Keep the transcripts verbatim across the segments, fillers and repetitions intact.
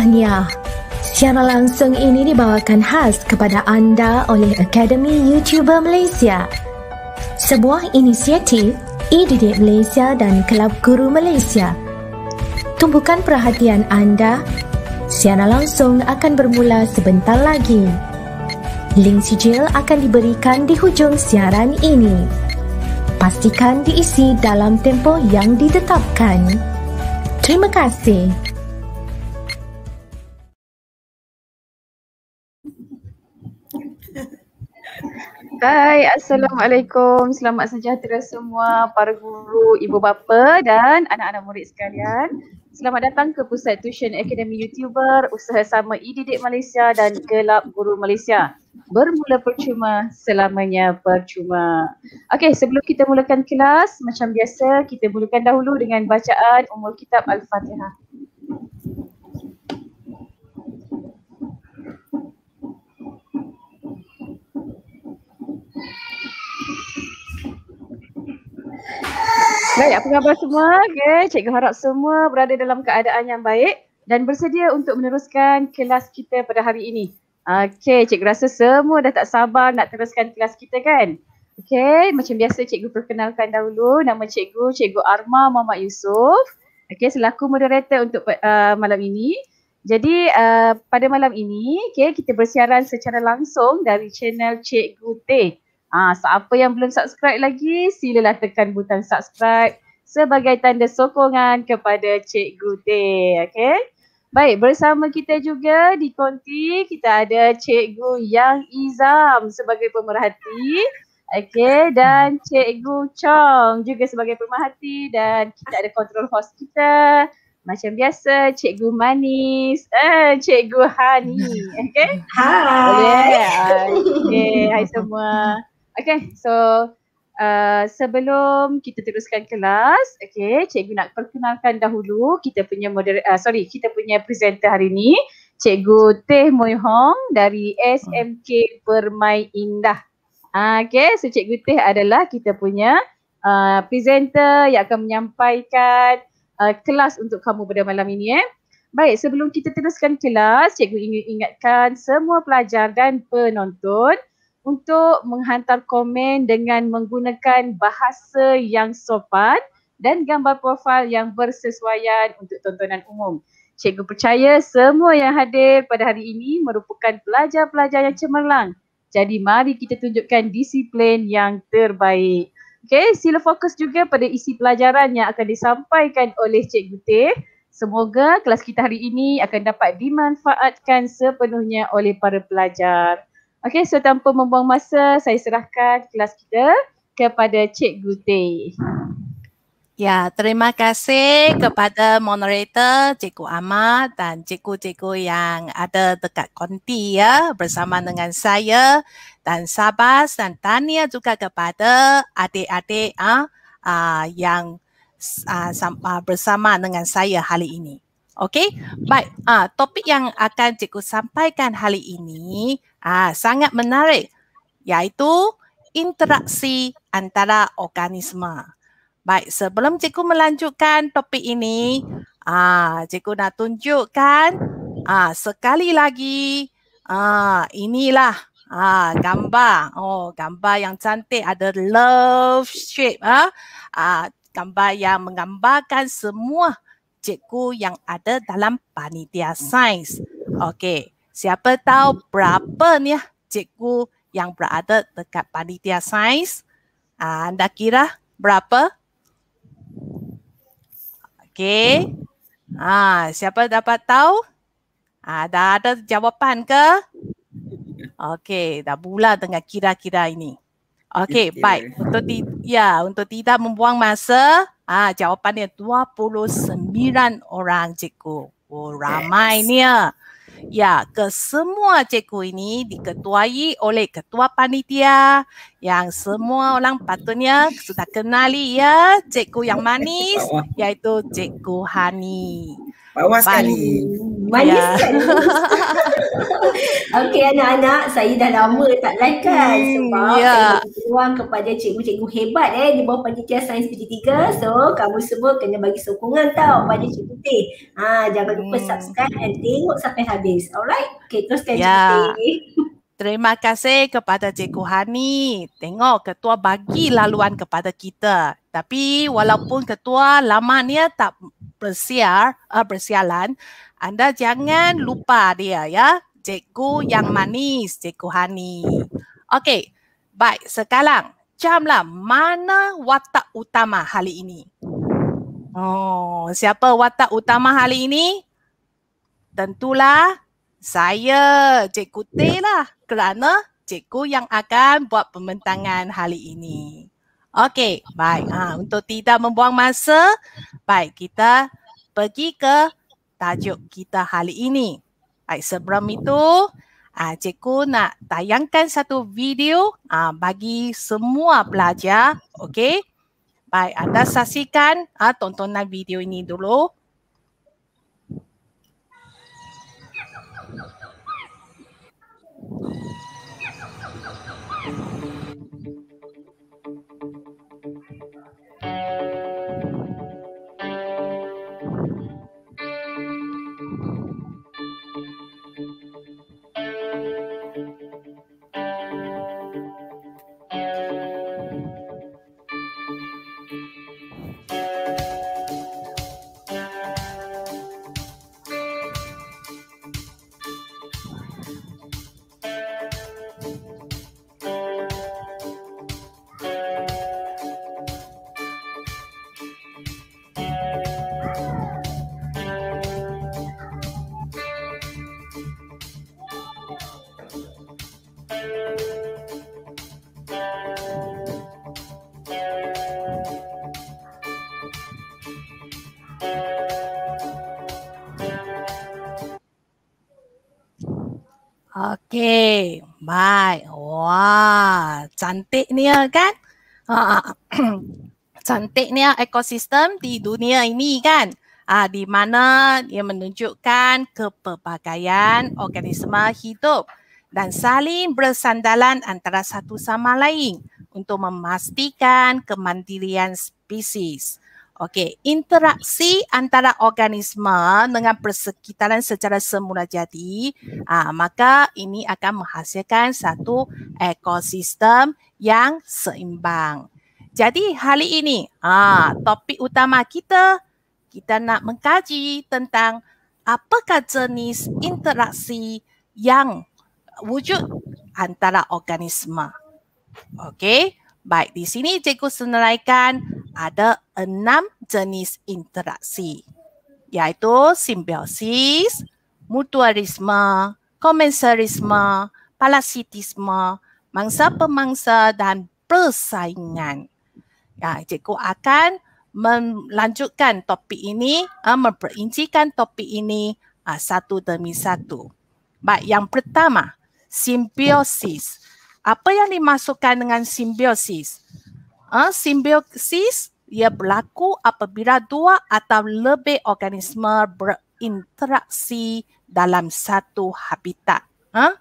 Tahniah. Siaran langsung ini dibawakan khas kepada anda oleh Akademi YouTuber Malaysia, sebuah inisiatif E-Didik Malaysia dan Kelab Guru Malaysia. Tumpukan perhatian anda. Siaran langsung akan bermula sebentar lagi. Link sijil akan diberikan di hujung siaran ini. Pastikan diisi dalam tempoh yang ditetapkan. Terima kasih. Hai, Assalamualaikum. Selamat sejahtera semua para guru, ibu bapa dan anak-anak murid sekalian. Selamat datang ke Pusat Tuition Akademi YouTuber, usaha sama E-Didik Malaysia dan Kelab Guru Malaysia. Bermula percuma, selamanya percuma. Okey, sebelum kita mulakan kelas, macam biasa kita mulakan dahulu dengan bacaan Ummul Kitab Al-Fatihah. Baik, apa khabar semua? Okay, cikgu harap semua berada dalam keadaan yang baik dan bersedia untuk meneruskan kelas kita pada hari ini. Okay, cikgu rasa semua dah tak sabar nak teruskan kelas kita kan? Okay, macam biasa cikgu perkenalkan dahulu nama cikgu, Cikgu Arma Muhammad Yusof. Okay, selaku moderator untuk uh, malam ini. Jadi uh, pada malam ini, okay, kita bersiaran secara langsung dari channel Cikgu Teh. Ah, siapa yang belum subscribe lagi, silalah tekan butang subscribe sebagai tanda sokongan kepada Cikgu Teh. Okay. Baik, bersama kita juga di konti kita ada Cikgu Yang Izam sebagai pemerhati. Okay, dan Cikgu Chong juga sebagai pemerhati dan kita ada control host kita. Macam biasa, Cikgu Manis, eh, Cikgu Hani. Okay. Hai. Okay, hai semua. Okay, so uh, sebelum kita teruskan kelas, okay, cikgu nak perkenalkan dahulu kita punya moder uh, sorry, kita punya presenter hari ini, Cikgu Teh Moy Hong dari S M K Permai Indah. Uh, okay, so Cikgu Teh adalah kita punya uh, presenter yang akan menyampaikan uh, kelas untuk kamu pada malam ini. Eh. Baik, sebelum kita teruskan kelas, cikgu ingin ingatkan semua pelajar dan penonton untuk menghantar komen dengan menggunakan bahasa yang sopan dan gambar profil yang bersesuaian untuk tontonan umum. Cikgu percaya semua yang hadir pada hari ini merupakan pelajar-pelajar yang cemerlang. Jadi mari kita tunjukkan disiplin yang terbaik. Okey, sila fokus juga pada isi pelajaran yang akan disampaikan oleh Cikgu Teh. Semoga kelas kita hari ini akan dapat dimanfaatkan sepenuhnya oleh para pelajar. Okey, so tanpa membuang masa, saya serahkan kelas kita kepada Cikgu Teh. Ya, terima kasih kepada moderator Cikgu Ahmad dan cikgu-cikgu yang ada dekat konti ya bersama dengan saya dan Sabas dan tahniah juga kepada adik-adik ah, ah, yang ah, ah, bersama dengan saya hari ini. Okey, baik. Ah, topik yang akan cikgu sampaikan hari ini ah, sangat menarik, iaitu interaksi antara organisme. Baik, sebelum cikgu melanjutkan topik ini, ah, cikgu nak tunjukkan ah, sekali lagi, ah, inilah ah, gambar. Oh, gambar yang cantik ada love shape. Ah, ah, gambar yang menggambarkan semua cikgu yang ada dalam panitia sains. Okey, siapa tahu berapa ni cikgu yang berada dekat panitia sains? Ah, anda kira berapa? Okey. Ah, siapa dapat tahu? Ah, dah ada jawapan ke? Okey, dah mula dengan kira-kira ini. Okey, okay. Baik. Untuk ti ya, untuk tidak membuang masa, ah jawapannya dua puluh sembilan orang cikgu. Oh, ramai ni ya. Ya, kesemua cikgu ini diketuai oleh ketua panitia yang semua orang patutnya sudah kenali ya, cikgu yang manis iaitu Cikgu Hani. Bawah sekali. Manis ya. sekali. Okey anak-anak, saya dah lama tak live kan sebab ya. saya bagi peluang kepada cikgu-cikgu hebat eh di bawah panitia Sains P J tiga. So, kamu semua kena bagi sokongan tau pada Cikgu Teh. Ha, jangan lupa Hmm. subscribe dan tengok sampai habis. Alright? Okey, teruskan Ya. Cikgu Teh. Terima kasih kepada Cikgu Hani. Tengok ketua bagi laluan kepada kita. Tapi walaupun ketua lamanya tak bersiar, uh, bersialan, anda jangan lupa dia ya. Cikgu yang manis, Cikgu Hani. Okey, baik sekarang camlah mana watak utama hari ini? Oh, siapa watak utama hari ini? Tentulah saya, Cikgu Teh lah, kerana cikgu yang akan buat pembentangan hari ini. Okey, baik. Ha, untuk tidak membuang masa, baik kita pergi ke tajuk kita hari ini. Baik, sebelum itu, ha, cikgu nak tayangkan satu video ha, bagi semua pelajar. Okey, baik, anda saksikan ha, tontonan video ini dulu. Okey, baik. Wah, cantiknya kan? Ha, cantiknya ekosistem di dunia ini kan? Ah, di mana ia menunjukkan kepelbagaian organisma hidup dan saling bersandaran antara satu sama lain untuk memastikan kemandirian spesies. Okey, interaksi antara organisme dengan persekitaran secara semula jadi, ah, maka ini akan menghasilkan satu ekosistem yang seimbang. Jadi hari ini, ah, topik utama kita, kita nak mengkaji tentang apakah jenis interaksi yang wujud antara organisme. Okey, baik di sini cikgu senaraikan ada enam jenis interaksi, iaitu simbiosis, mutualisme, komensarisme, parasitisme, mangsa pemangsa dan persaingan. Ya, cikgu akan melanjutkan topik ini, uh, memperincikan topik ini uh, satu demi satu. Baik, yang pertama, simbiosis. Apa yang dimasukkan dengan simbiosis? Uh, simbiosis ia berlaku apabila dua atau lebih organisme berinteraksi dalam satu habitat. Uh?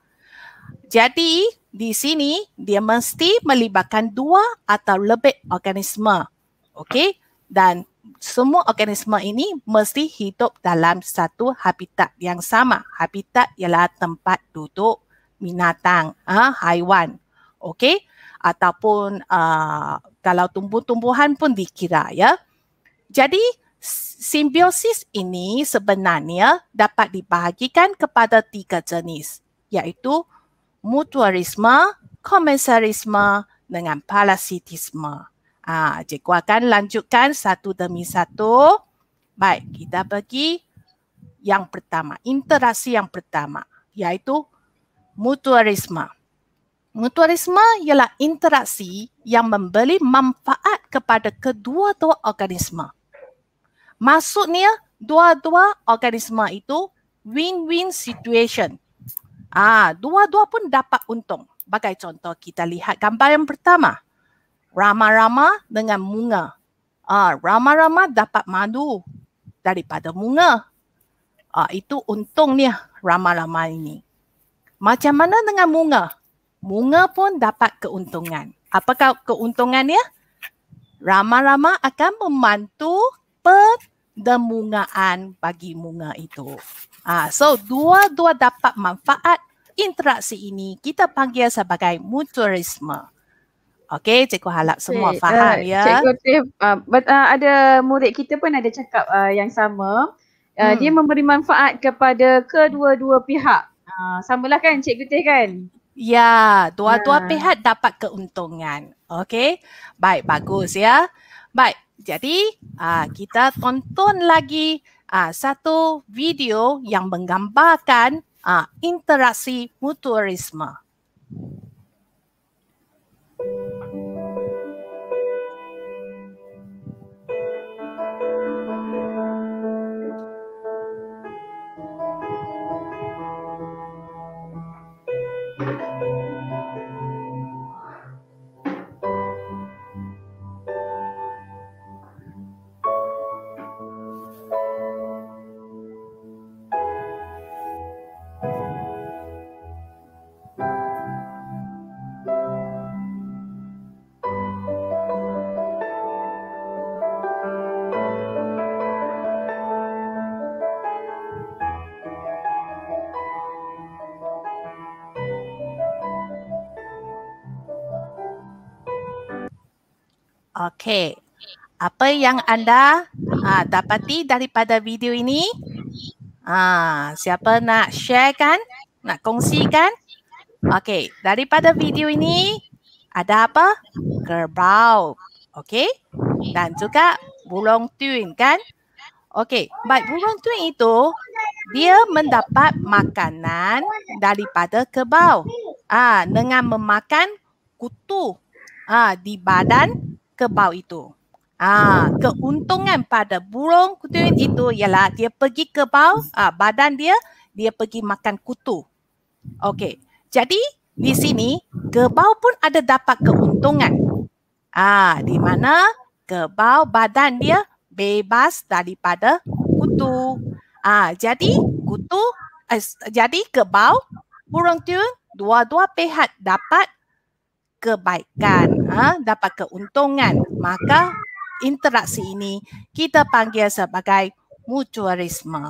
Jadi di sini dia mesti melibatkan dua atau lebih organisme. Okey, dan semua organisme ini mesti hidup dalam satu habitat yang sama. Habitat ialah tempat duduk binatang, uh, haiwan. Okey, ataupun uh, kalau tumbuh-tumbuhan pun dikira ya. Jadi simbiosis ini sebenarnya dapat dibahagikan kepada tiga jenis, iaitu mutualisme, komensarisme dengan parasitisme. Ah, cikgu akan lanjutkan satu demi satu. Baik, kita pergi yang pertama, interaksi yang pertama, iaitu mutualisme. Mutualisme ialah interaksi yang memberi manfaat kepada kedua-dua organisme. Maksudnya, dua-dua organisme itu win-win situation. Ah, dua-dua pun dapat untung. Bagai contoh, kita lihat gambar yang pertama. Rama-rama dengan bunga. Ah, rama-rama dapat madu daripada bunga. Ah, itu untungnya rama-rama ini. Macam mana dengan bunga? Bunga pun dapat keuntungan. Apakah keuntungannya? Rama-rama akan membantu pendemungaan bagi bunga itu. Ah, so dua-dua dapat manfaat. Interaksi ini kita panggil sebagai mutualisme. Okey, cikgu harap semua Okay, faham uh, ya. Cikgu Tiff, uh, but, uh, ada murid kita pun ada cakap uh, yang sama. Uh, Hmm. Dia memberi manfaat kepada kedua-dua pihak. Uh, samalah kan Cikgu Tiff kan? Ya, dua-dua Ha. pihak dapat keuntungan. Okey, baik, bagus ya. Baik, jadi uh, kita tonton lagi uh, satu video yang menggambarkan uh, interaksi mutualisme. Okey, apa yang anda uh, dapati daripada video ini? Ah, siapa nak sharekan? Nak kongsikan? Okey, daripada video ini ada apa? Kerbau. Okey, dan juga burung tun kan? Okey, baik, burung tun itu dia mendapat makanan daripada kerbau. Ah, dengan memakan kutu ah, di badan kerbau itu. Ah, keuntungan pada burung tun itu ialah dia pergi kerbau, ah, badan dia, dia pergi makan kutu. Okey, jadi di sini kerbau pun ada dapat keuntungan. Ah, di mana kerbau badan dia bebas daripada kutu. Ah, jadi kutu, eh, jadi kerbau, burung tun, dua-dua pihak dapat kebaikan, ah, dapat keuntungan. Maka interaksi ini kita panggil sebagai mutualisme.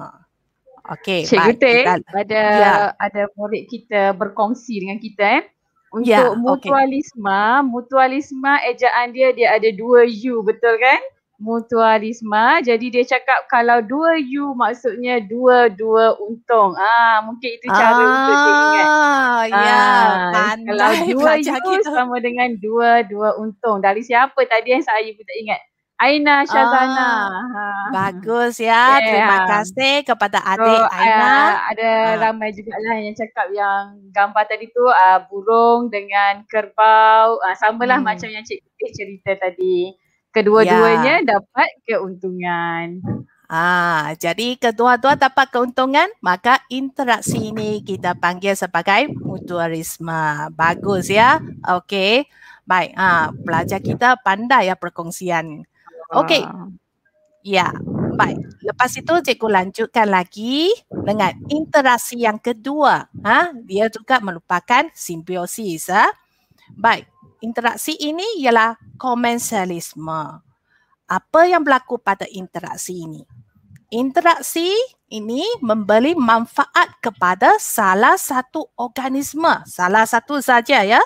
Okey, Cikgu baik. Teh, Kita, ada ya. ada murid kita berkongsi dengan kita eh. Untuk Ya, okey. mutualisme, mutualisme ejaan dia dia ada dua U, betul kan? Mutualisme. Jadi dia cakap kalau dua U maksudnya dua-dua untung. Ah, mungkin itu cara untuk dia ingat. Ah, ya, Ah, kalau pandai dua pelajar U kita. sama dengan dua-dua untung. Dari siapa tadi yang saya pun tak ingat? Aina Syazana. Ah, Ha. bagus ya. Terima Yeah. kasih kepada So, adik Aina. uh, ada Ah. ramai jugalah yang cakap yang gambar tadi tu uh, burung dengan kerbau. Uh, samalah Hmm. macam yang Cikgu Teh cerita tadi. Kedua-duanya Ya. dapat keuntungan. Ah, jadi kedua-dua dapat keuntungan, maka interaksi ini kita panggil sebagai mutualisme. Bagus ya. Okey. Baik, ah, pelajar kita pandai ya perkongsian. Okey. Uh, Ya, baik. Lepas itu cikgu lanjutkan lagi dengan interaksi yang kedua. Ha? Dia juga merupakan simbiosis. Ha? Baik, interaksi ini ialah komensalisme. Apa yang berlaku pada interaksi ini? Interaksi ini memberi manfaat kepada salah satu organisme, salah satu saja ya.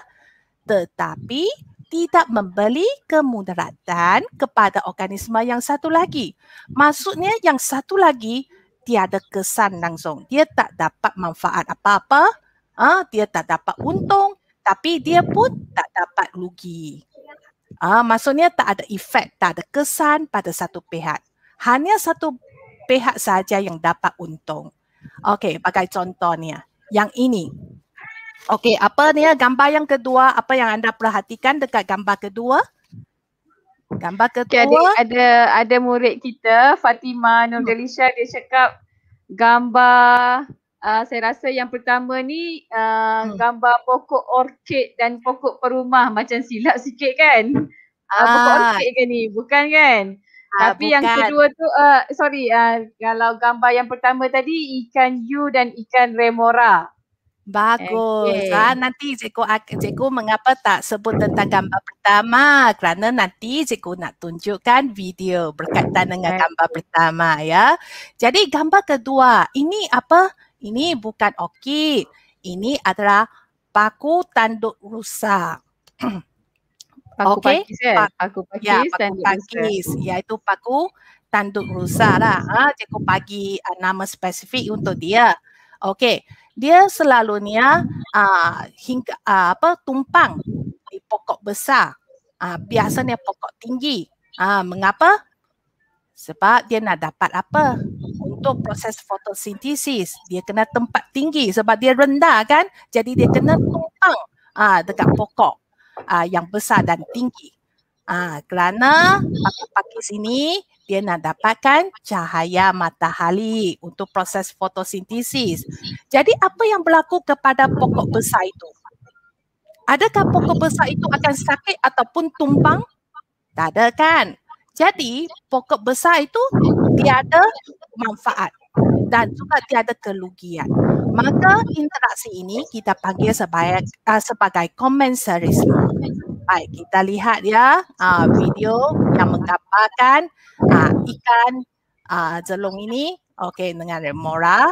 Tetapi tidak memberi kemudaratan kepada organisme yang satu lagi. Maksudnya yang satu lagi tiada kesan langsung. Dia tak dapat manfaat apa-apa, ah, dia tak dapat untung, tapi dia pun tak dapat rugi. Ah, maksudnya tak ada efek, tak ada kesan pada satu pihak. Hanya satu pihak saja yang dapat untung. Okey, bagai contohnya, yang ini. Okey, apa ni gambar yang kedua? Apa yang anda perhatikan dekat gambar kedua? Gambar okay, kedua. ada, ada ada murid kita Fatimah Nurdelisha, dia cakap gambar uh, saya rasa yang pertama ni uh, Hmm. gambar pokok orkid dan pokok perumah, macam silap sikit kan? Uh, pokok Ah, orkid ke ni? Bukan kan? ah, Tapi yang bukan. kedua tu, uh, sorry, uh, kalau gambar yang pertama tadi ikan yu dan ikan remora. Bagus. Okay. Ah, nanti cikgu, cikgu mengapa tak sebut tentang gambar pertama? Kerana nanti cikgu nak tunjukkan video berkaitan dengan gambar pertama ya. Jadi gambar kedua, ini apa? Ini bukan orkid. Ini adalah paku tanduk rusa. Paku Okey. pakis kan? Paku pakis Ya, paku tanduk pakis. rusa. Iaitu paku tanduk rusa lah. Ha, cikgu bagi uh, nama spesifik untuk dia. Okey. Dia selalunya uh, hingga uh, apa tumpang di pokok besar. Uh, biasanya pokok tinggi. Uh, mengapa? Sebab dia nak dapat apa? Untuk proses fotosintesis. Dia kena tempat tinggi sebab dia rendah kan? Jadi dia kena tumpang uh, dekat pokok uh, yang besar dan tinggi. Uh, kerana paku pakis ini dia nak dapatkan cahaya matahari untuk proses fotosintesis. Jadi apa yang berlaku kepada pokok besar itu? Adakah pokok besar itu akan sakit ataupun tumbang? Tak ada kan? Jadi pokok besar itu tiada manfaat dan juga tiada kerugian. Maka interaksi ini kita panggil sebagai, uh, sebagai komensalisme. Baik, kita lihat ya uh, video yang menggambarkan uh, ikan uh, jelung ini. Okey, dengan remora.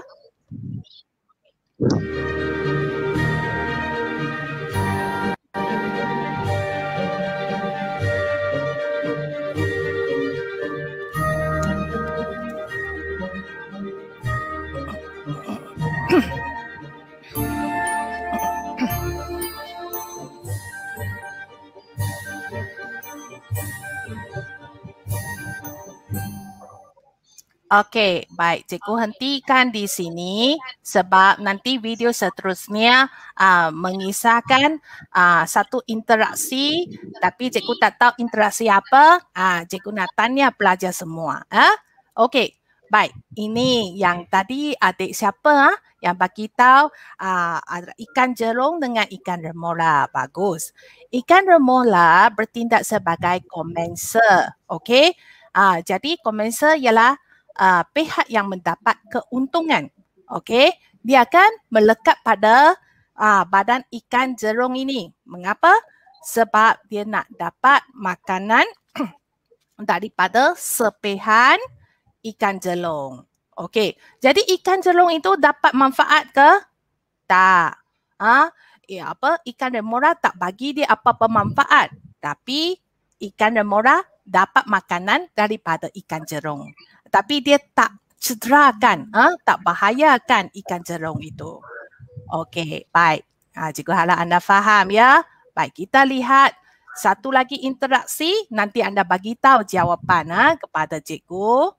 Okey, baik. Cikgu hentikan di sini sebab nanti video seterusnya uh, mengisahkan uh, satu interaksi tapi cikgu tak tahu interaksi apa. Uh, cikgu nak tanya pelajar semua. Uh? Okey, baik. Ini yang tadi adik siapa uh, yang bagi tahu uh, ikan jelung dengan ikan remora. Bagus. Ikan remora bertindak sebagai komenser. Okey. Uh, jadi komenser ialah Uh, pihak yang mendapat keuntungan. Okey, dia akan melekat pada uh, badan ikan jelung ini. Mengapa? Sebab dia nak dapat makanan daripada sepihan ikan jelung. Okey, jadi ikan jelung itu dapat manfaat ke? Tak. Ah, ha? Ya apa? Ikan remora tak bagi dia apa-apa manfaat. Tapi ikan remora dapat makanan daripada ikan jelung. Tapi dia tak cederakan, ha? Tak bahayakan ikan jelung itu. Okey, baik. Ha, cikgu harap anda faham ya. Baik, kita lihat satu lagi interaksi. Nanti anda bagi tahu jawapan ha, kepada cikgu.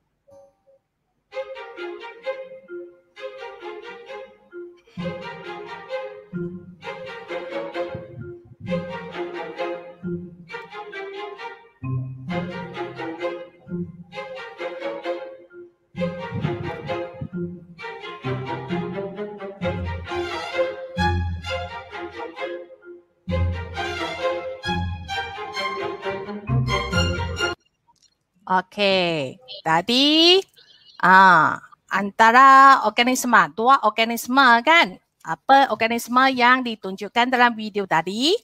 Okey, tadi ah, antara organisme, dua organisme kan? Apa organisme yang ditunjukkan dalam video tadi?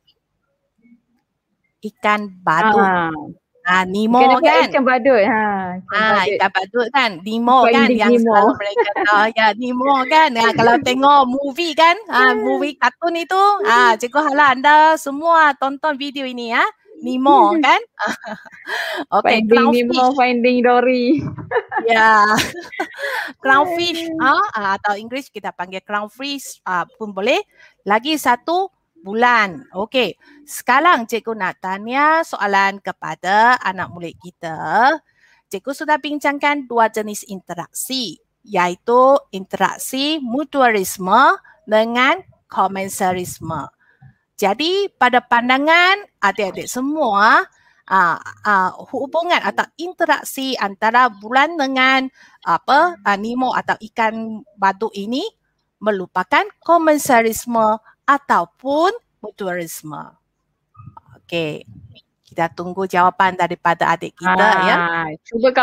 Ikan badut. Ah, ah Nemo ikan kan? Ikan badut. Ha, ikan ah, badut. Ikan badut kan? Nemo kan yang Nemo. selalu mereka tahu. Ya, Nemo kan? Ah, kalau tengok movie kan? Ah, movie kartun itu. Ah, cikgu harap anda semua tonton video ini ya. Nemo kan? Okay, finding Nemo, Finding Dory. Ya. Clownfish ah, atau English kita panggil clownfish ah, pun boleh. Lagi satu bulan. Okey. Sekarang cikgu nak tanya soalan kepada anak murid kita. Cikgu sudah bincangkan dua jenis interaksi, iaitu interaksi mutualisme dengan komensalisme. Jadi pada pandangan adik-adik semua, uh, uh, hubungan atau interaksi antara bulan dengan apa uh, Nemo atau ikan badut ini merupakan komensalisme ataupun mutualisme. Okey, kita tunggu jawapan daripada adik kita ah, ya. Cuba kamu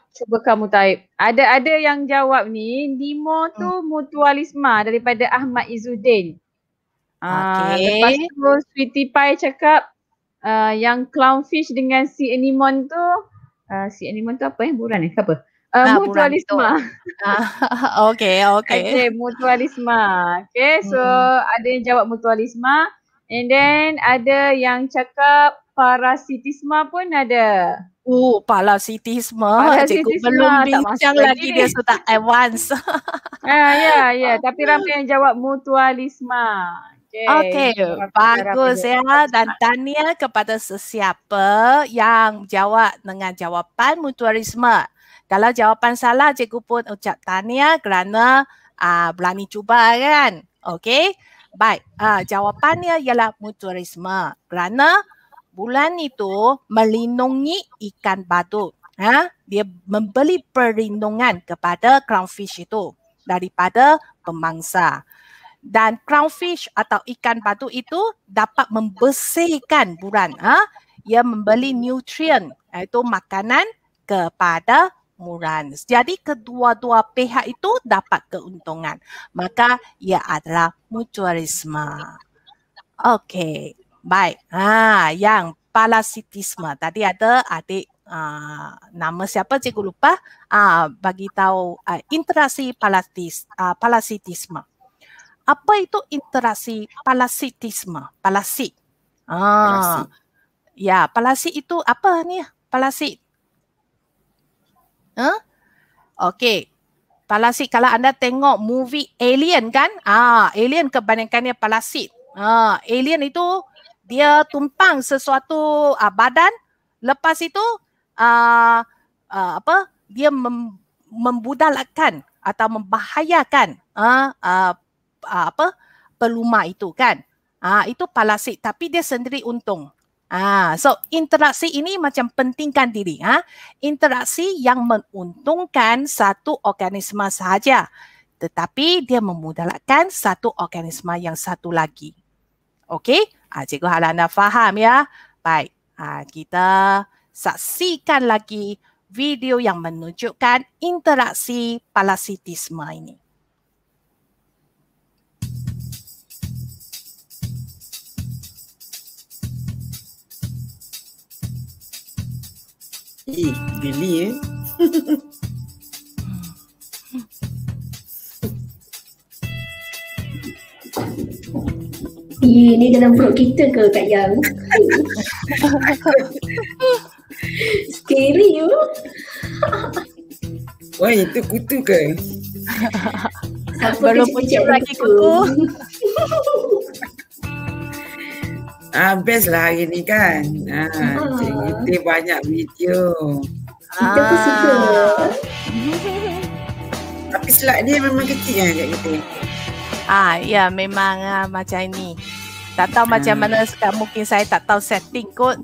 Cuba kamu type. Ada ada yang jawab ni, Nemo tu Hmm. mutualisma daripada Ahmad Izzuddin. Ah, Okey. lepas tu Sweetie Pie cakap uh, yang clownfish dengan sea anemone tu, uh, sea anemone tu apa eh? Buran eh? Ke apa? Uh, Ah, buran itu. mutualisma. Ah, okey, okey. Okay, mutualisma. Okay, so Hmm. ada yang jawab mutualisma. And then ada yang cakap parasitisma pun ada. Oh, parasitisme. Cikgu Parasitisme belum tak bincang masuk lagi, lagi dia ni. sudah advance. Ah, ya, ya. Tapi ramai yang jawab mutualisma. Okey, Okay. So, bagus ya. Dan mutualisma. tahniah kepada sesiapa yang jawab dengan jawapan mutualisme. Kalau jawapan salah, cikgu pun ucap tahniah kerana uh, berani cuba kan. Okey, baik. Uh, jawapannya ialah mutualisme. Kerana bulan itu melindungi ikan badut. Ha? Dia memberi perlindungan kepada clownfish itu daripada pemangsa. Dan clownfish atau ikan batu itu dapat membersihkan buran. Ha? Ia memberi nutrien, iaitu makanan kepada buran. Jadi kedua-dua pihak itu dapat keuntungan. Maka ia adalah mutualisme. Okey, baik. Ha, yang parasitisme. Tadi ada adik uh, nama siapa cikgu lupa. Uh, bagi tahu uh, interaksi parasitis, uh, parasitisme. Apa itu interaksi parasitisme? Parasit. Ah, ya, parasit itu apa ni? Parasit. Huh? Okey. Parasit kalau anda tengok movie Alien kan? Ah, Alien kebanyakannya parasit. Ah, Alien itu dia tumpang sesuatu uh, badan, lepas itu uh, uh, apa? Dia mem- membudalkan atau membahayakan uh, uh, Uh, apa peluma itu kan. Ah, itu parasit tapi dia sendiri untung. Ah, so interaksi ini macam pentingkan diri. Ha? Interaksi yang menguntungkan satu organisma sahaja, tetapi dia memudaratkan satu organisma yang satu lagi. Okey? Ah, cikgu harap anda faham ya. Baik, ah, kita saksikan lagi video yang menunjukkan interaksi parasitisme ini. Ih, geli eh. Ih, ni dalam perut kita ke Kak Yang? Scary you. Wah, itu kutu ke? Siapa Belum kecil-kecil muncul lagi kutu? kutu. Ah, best lah hari ni kan. Ah, Ah. cikgu kita banyak video. Kita pun suka. Tapi slide dia memang kecil kan kat kita. Ah, ya memang ah, macam ini. Tak tahu macam Ah. mana sekarang, mungkin saya tak tahu setting kot.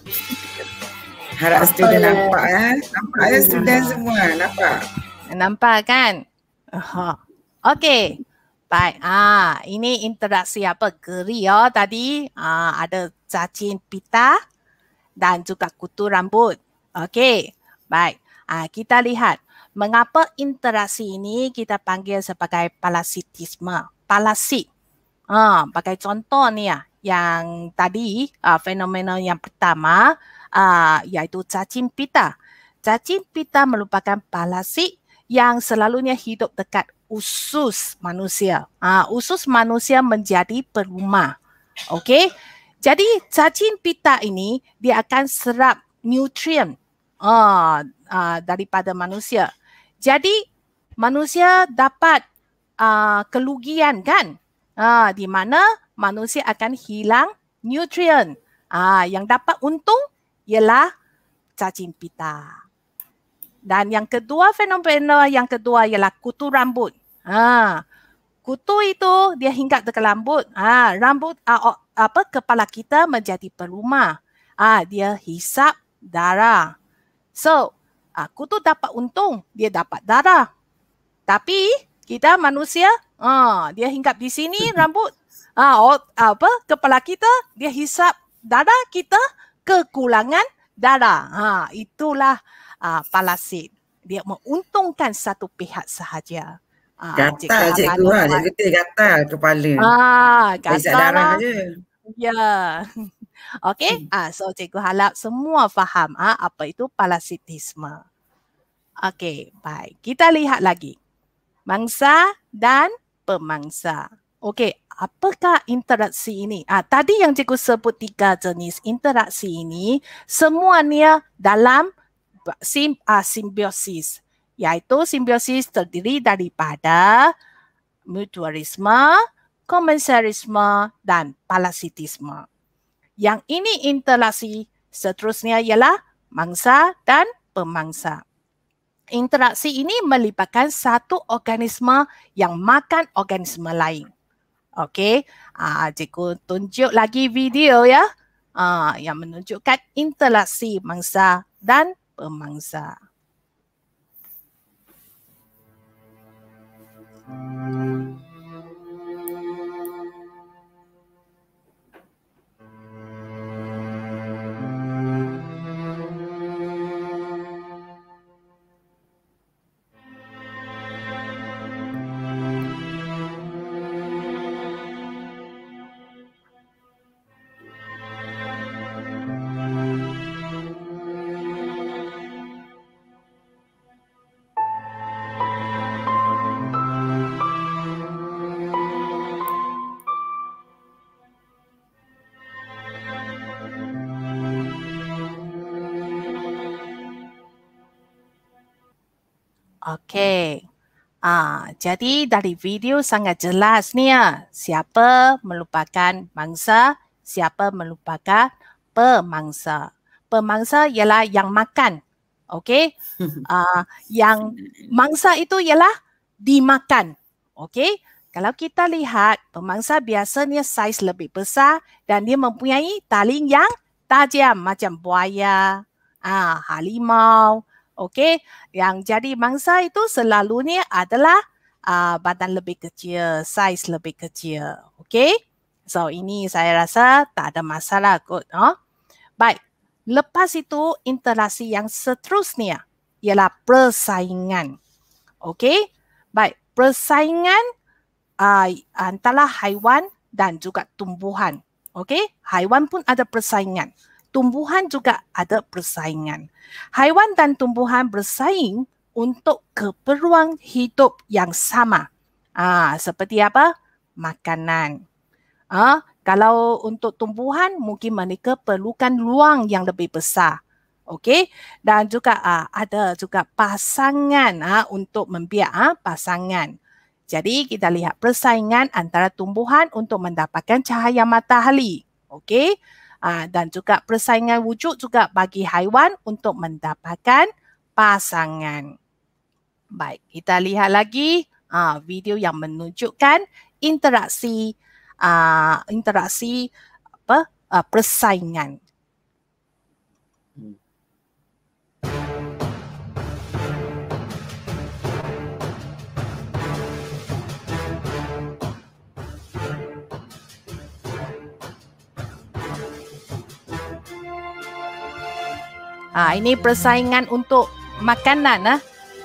Harap student Apalah. nampak eh. Nampak ya student semua, nampak. Nampak kan? Uh, Okey. Baik. Ah, ini interaksi apa? Geri ya tadi. Ah, ada cacing pita dan juga kutu rambut. Okey. Baik. Ah, kita lihat mengapa interaksi ini kita panggil sebagai parasitisme. Parasit. Ah, pakai contoh ni ya. Yang tadi ah, fenomena yang pertama ah, iaitu cacing pita. Cacing pita merupakan parasit yang selalunya hidup dekat usus manusia. Ah, usus manusia menjadi perumah. Okey. Jadi cacing pita ini dia akan serap nutrien ah, ah, daripada manusia. Jadi manusia dapat ah, kerugian kan? Ah, di mana manusia akan hilang nutrien. Ah, yang dapat untung ialah cacing pita. Dan yang kedua, fenomena yang kedua ialah kutu rambut. Ha, kutu itu dia hinggap dekat rambut. Ha, rambut uh, apa kepala kita menjadi perumah. Ah, dia hisap darah. So, uh, kutu dapat untung, dia dapat darah. Tapi kita manusia, uh, dia hinggap di sini rambut. Ah, uh, apa kepala kita dia hisap darah, kita kekurangan darah. Ha, itulah uh, parasit. dia menguntungkan satu pihak sahaja. Ah, gatal cikgu lah, cikgu teh gatal kepala. Ah, Isap gatal darah lah. je. Ya. Okey, Hmm. ah, so cikgu harap semua faham ah, apa itu parasitisme. Okey, baik. Kita lihat lagi. Mangsa dan pemangsa. Okey, apakah interaksi ini? Ah, tadi yang cikgu sebut tiga jenis interaksi ini, semuanya dalam sim, ah, simbiosis. Iaitu simbiosis terdiri daripada mutualisme, komensalisme dan parasitisme. Yang ini interaksi seterusnya ialah mangsa dan pemangsa. Interaksi ini melibatkan satu organisme yang makan organisme lain. Okey, ah, cikgu tunjuk lagi video ya, ah, yang menunjukkan interaksi mangsa dan pemangsa. Okey. Ah, jadi dari video sangat jelas ni ya, siapa merupakan mangsa, siapa merupakan pemangsa. Pemangsa ialah yang makan. Okey? Ah, yang mangsa itu ialah dimakan. Okey? Kalau kita lihat, pemangsa biasanya saiz lebih besar dan dia mempunyai taring yang tajam macam buaya, ah, harimau. Okey, yang jadi mangsa itu selalunya adalah uh, badan lebih kecil, saiz lebih kecil. Okey, so ini saya rasa tak ada masalah kot. Oh? Baik, lepas itu interaksi yang seterusnya ialah persaingan. Okey, baik, persaingan uh, antara haiwan dan juga tumbuhan. Okey, haiwan pun ada persaingan. Tumbuhan juga ada persaingan. Haiwan dan tumbuhan bersaing untuk keperluan hidup yang sama. Ah, seperti apa? Makanan. Ah, kalau untuk tumbuhan mungkin mereka perlukan ruang yang lebih besar. Okey, dan juga ah, ada juga pasangan ah, untuk membiak ah, pasangan. Jadi kita lihat persaingan antara tumbuhan untuk mendapatkan cahaya matahari. Okey. Uh, dan juga persaingan wujud juga bagi haiwan untuk mendapatkan pasangan. Baik, kita lihat lagi uh, video yang menunjukkan interaksi uh, interaksi apa uh, persaingan. Hmm. Ah, ini persaingan untuk makanan. Ah.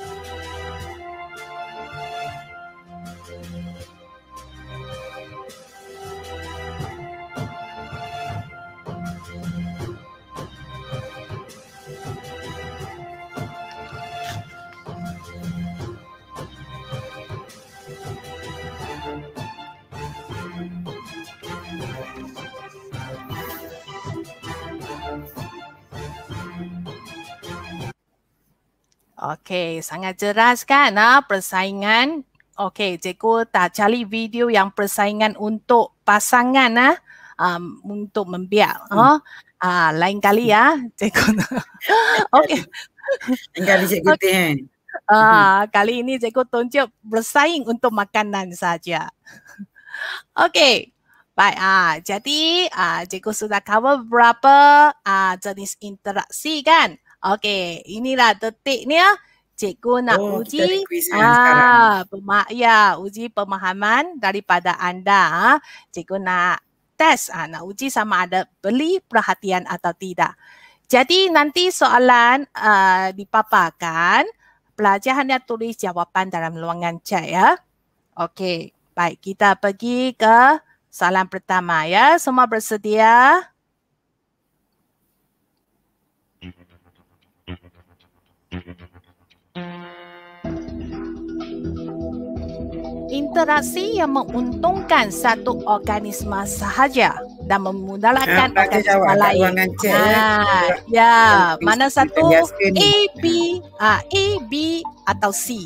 Okey, sangat jelas kan ah, persaingan. Okey, cikgu tak cari video yang persaingan untuk pasangan ah, um, untuk membiak. Hmm. Oh. Ah, lain kali ya, cikgu. Okey. Lain kali cikgu okay. teh. Ah, kali ini cikgu tunjuk bersaing untuk makanan saja. Okey. Baik, ah, jadi ah, cikgu sudah cover beberapa ah, jenis interaksi kan? Okey, inilah detiknya cikgu nak oh, uji ah, pema- ya, uji pemahaman daripada anda. Cikgu nak test, ah, nak uji sama ada beri perhatian atau tidak. Jadi nanti soalan uh, dipaparkan, pelajar hanya tulis jawapan dalam ruangan chat ya. Okey, baik kita pergi ke soalan pertama ya. Semua bersedia? Interaksi yang menguntungkan satu organisme sahaja dan memudaratkan Ah, organisme jawab lain. ruangan chat ya. Ah, ya, mana satu? Biasa ni. A, B, ah, A, B atau C?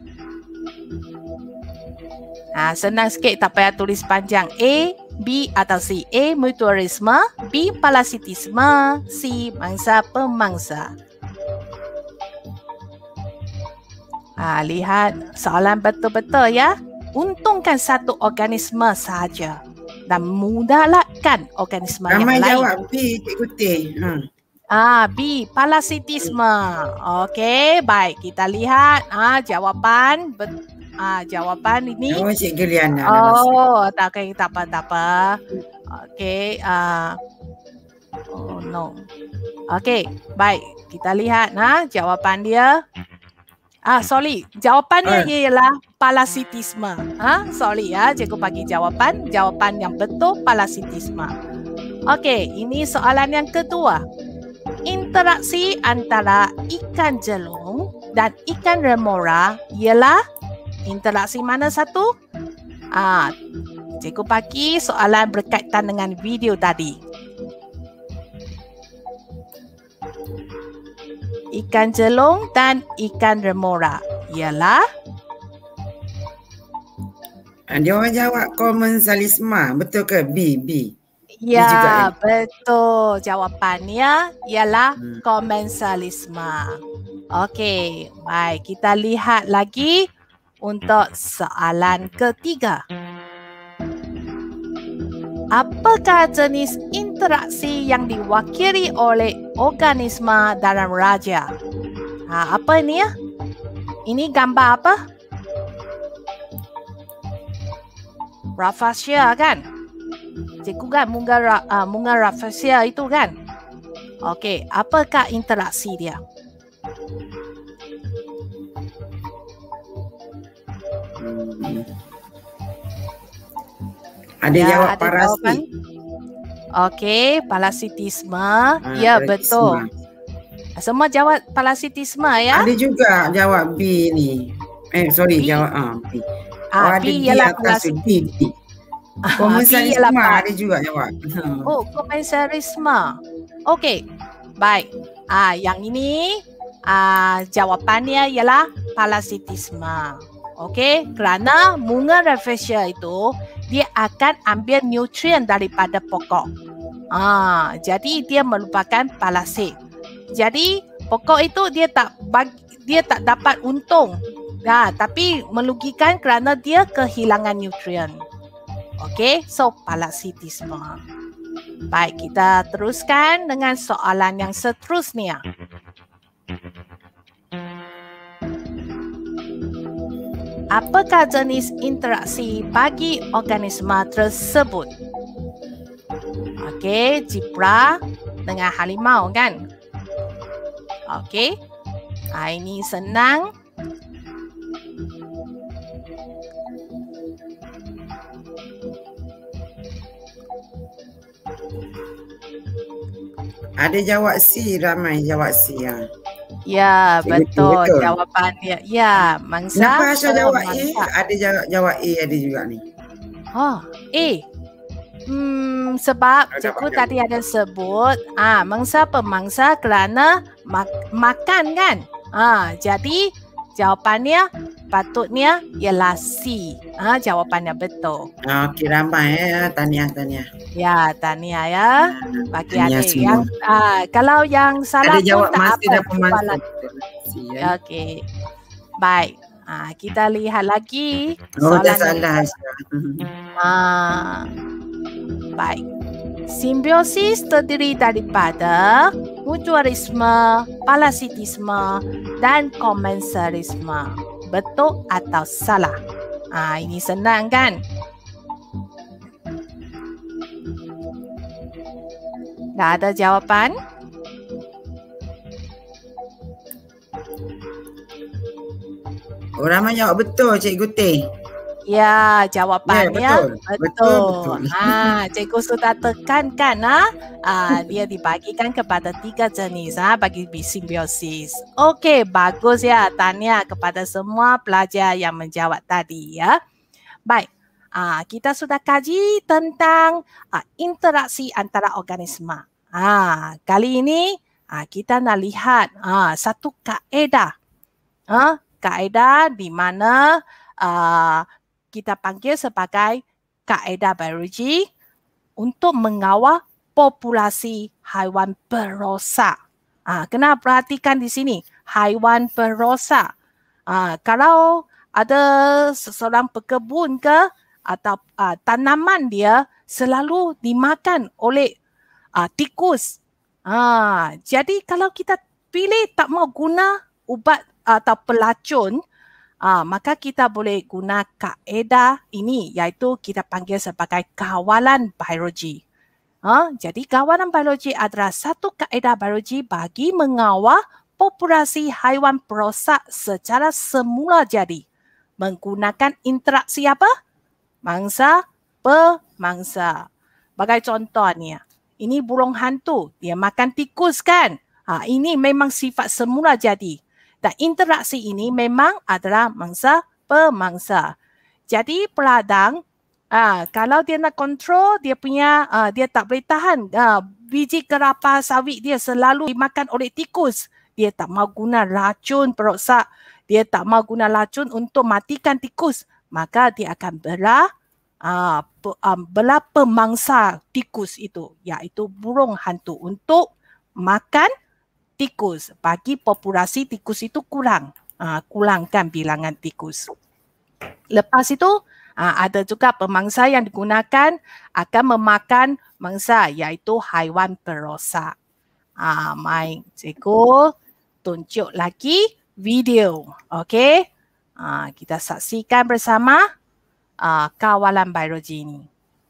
Ah, senang sikit, tak payah tulis panjang. A, B atau C. A, mutualisme. B, parasitisme. C, mangsa pemangsa. Ah, lihat soalan betul-betul ya. Untungkan satu organisme sahaja dan mudaratkan organisme yang Ramai lain. jawab B, Cikgu Teh. Ha. Ah, B, parasitisme. Okey, baik. Kita lihat ah jawapan. Bet- ah jawapan ini. Oh, Cikgu Liana. Oh, tak okay, tak apa, tak apa. Okey, ah oh no. Okey, baik. Kita lihat nah jawapan dia. Ah, sorry. Jawapannya Eh. ialah parasitisme. Ah, sorry ya, cikgu bagi jawapan. Jawapan yang betul parasitisme. Okey, ini soalan yang kedua. Interaksi antara ikan jelung dan ikan remora ialah interaksi mana satu? Ah, cikgu bagi soalan berkaitan dengan video tadi. Ikan jelung dan ikan remora ialah Ah, dia orang jawab komensalisme. Betul ke? B, B. juga ya, ya? betul. Jawapannya ialah Hmm. komensalisme. Okey, baik. Kita lihat lagi untuk soalan ketiga. Apakah jenis interaksi yang diwakili oleh organisme dalam raja? Ha, apa ini ya? Ini gambar apa? Rafflesia kan? Cikgu kan bunga, uh, bunga rafflesia itu kan? Okey, apakah interaksi dia? Hmm. Ada Ya, jawab ada parasit. jawapan? Okey, parasitisme. Ah, Ya, parasitisme. betul. Semua jawab parasitisme ya? Ada juga jawab B ni. Eh, sorry, B. jawab ah, B. Ah, Oh, ada B D ialah atas tu. parasit- D, D. Komensalisme ialah par- ada juga jawab. Oh, komensalisme. Okey, baik. Ah, yang ini ah, jawapannya ialah parasitisme. Okey, kerana bunga rafflesia itu dia akan ambil nutrien daripada pokok. Ah, jadi dia merupakan parasit. Jadi pokok itu dia tak bagi, dia tak dapat untung. Nah, tapi merugikan kerana dia kehilangan nutrien. Okey, so parasitisme. Baik, kita teruskan dengan soalan yang seterusnya. Apakah jenis interaksi bagi organisme tersebut? Okey, zebra dengan harimau kan? Okey. Ah, ini senang. Ada jawab C, ramai jawab C ya. Ya, Betul, betul, betul. jawapannya. Ya, mangsa. Kenapa Asya jawab A? pemangsa. Ada jawab jawab A ada juga ni. Oh, A. Hmm, sebab Ada cikgu makan. tadi ada sebut ah mangsa pemangsa kerana mak makan kan. Ah, jadi jawapannya patutnya ialah C. Ah, jawapannya betul. Ah, okey, ramai ya. Tahniah, tahniah. Ya, tahniah ya. Bagi Tahniah adik semua. yang ah, kalau yang salah Ada pun jawab tak masih apa. dah pemangsa. Kepala. C ya. Okey. Baik. Ah, kita lihat lagi Oh, dah soalan yang salah Asya. Ah, baik. Simbiosis terdiri daripada mutualisme, parasitisme, dan komensalisme. Betul atau salah? Ah, ini senang kan? Dah ada jawapan? Oh, ramai jawab betul Cikgu Teh. Ya, jawapannya Ya, betul. betul. Betul, betul. Ha, cikgu sudah tekankan ha? Ah, dia dibagikan kepada tiga jenis ha, bagi simbiosis. Okey, bagus ya. Tahniah kepada semua pelajar yang menjawab tadi ya. Baik. Ah, kita sudah kaji tentang ah, interaksi antara organisma. Ah, kali ini ah, kita nak lihat ah, satu kaedah. Ah, kaedah di mana ah, kita panggil sebagai kaedah biologi untuk mengawal populasi haiwan perosak. Ah, kena perhatikan di sini, haiwan perosak. Ah, kalau ada seseorang pekebun ke atau ah, tanaman dia selalu dimakan oleh ah, tikus. Ah, jadi kalau kita pilih tak mau guna ubat atau pelacun, Ah, maka kita boleh guna kaedah ini iaitu kita panggil sebagai kawalan biologi. Ah, jadi kawalan biologi adalah satu kaedah biologi bagi mengawal populasi haiwan perosak secara semula jadi. Menggunakan interaksi apa? Mangsa pemangsa. Bagai contohnya, ini burung hantu, dia makan tikus kan? Ha, ini memang sifat semula jadi. Dan interaksi ini memang adalah mangsa pemangsa. Jadi peladang, ah, kalau dia nak kontrol dia punya, ah, dia tak boleh tahan ah, biji kelapa sawit dia selalu dimakan oleh tikus. Dia tak mau guna racun perosak. Dia tak mau guna racun untuk matikan tikus. Maka dia akan belah, ah, pe, ah, belah pemangsa tikus itu, iaitu burung hantu untuk makan tikus, bagi populasi tikus itu kurang, uh, kurangkan bilangan tikus. Lepas itu uh, ada juga pemangsa yang digunakan akan memakan mangsa iaitu haiwan perosak. Uh, mai cikgu tunjuk lagi video, okey? Uh, kita saksikan bersama uh, kawalan biologi ini.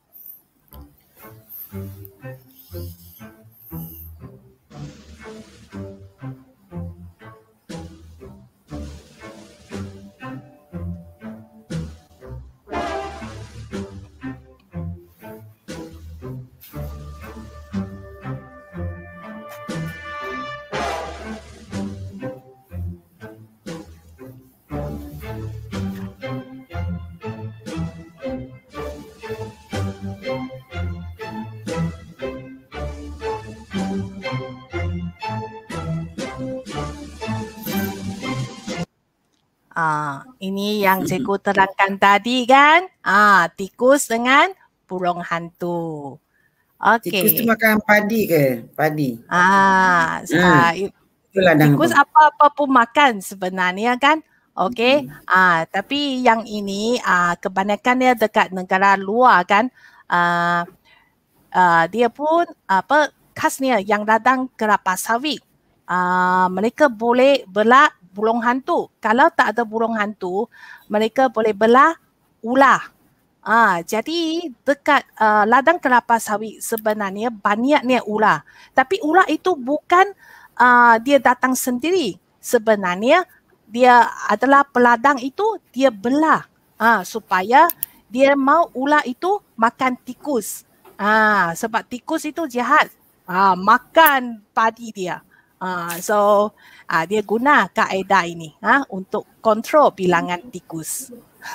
Ah, ini yang cikgu terangkan tadi kan? Ah, tikus dengan burung hantu. Okey. Tikus tu makan padi ke? Padi. Ah, Hmm. ah Itulah dah tikus apa. apa-apa pun makan sebenarnya kan? Okey. Hmm. Ah, tapi yang ini ah kebanyakan dia dekat negara luar kan? Ah, ah dia pun apa khasnya yang ladang kelapa sawit. Ah, mereka boleh belah burung hantu. Kalau tak ada burung hantu, mereka boleh belah ular. Ah, jadi dekat uh, ladang kelapa sawit sebenarnya banyaknya ular. Tapi ular itu bukan uh, dia datang sendiri. Sebenarnya dia adalah peladang itu dia belah ah, supaya dia mau ular itu makan tikus. Ah, sebab tikus itu jahat. Ah, makan padi dia. Uh, so uh, dia guna kaedah ini uh, untuk kontrol bilangan tikus.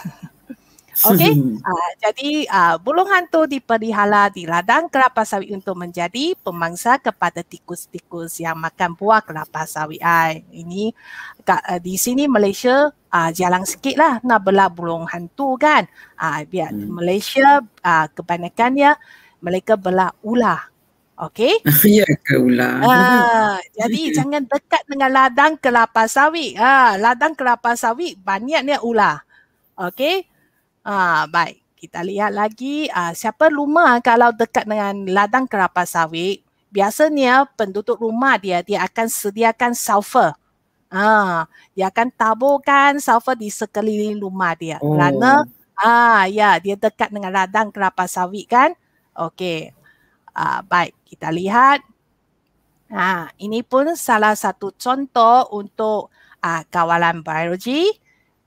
Okey, uh, jadi uh, burung hantu dipelihara di ladang kelapa sawit untuk menjadi pemangsa kepada tikus-tikus yang makan buah kelapa sawit. Uh, ini uh, di sini Malaysia uh, jarang sikit lah nak belah burung hantu kan. Uh, biar hmm. Malaysia uh, kebanyakannya mereka belah ular. Okey. Ya ke ular. Ah, jadi jangan dekat dengan ladang kelapa sawit. Ah, ladang kelapa sawit banyaknya ular. Okey. Ah, baik. Kita lihat lagi ah, siapa rumah kalau dekat dengan ladang kelapa sawit, biasanya penduduk rumah dia dia akan sediakan sulfur. Ah, dia akan taburkan sulfur di sekeliling rumah dia. Oh. Kerana ah ya, dia dekat dengan ladang kelapa sawit kan? Okey. Uh, baik, kita lihat. Ha, ini pun salah satu contoh untuk uh, kawalan biologi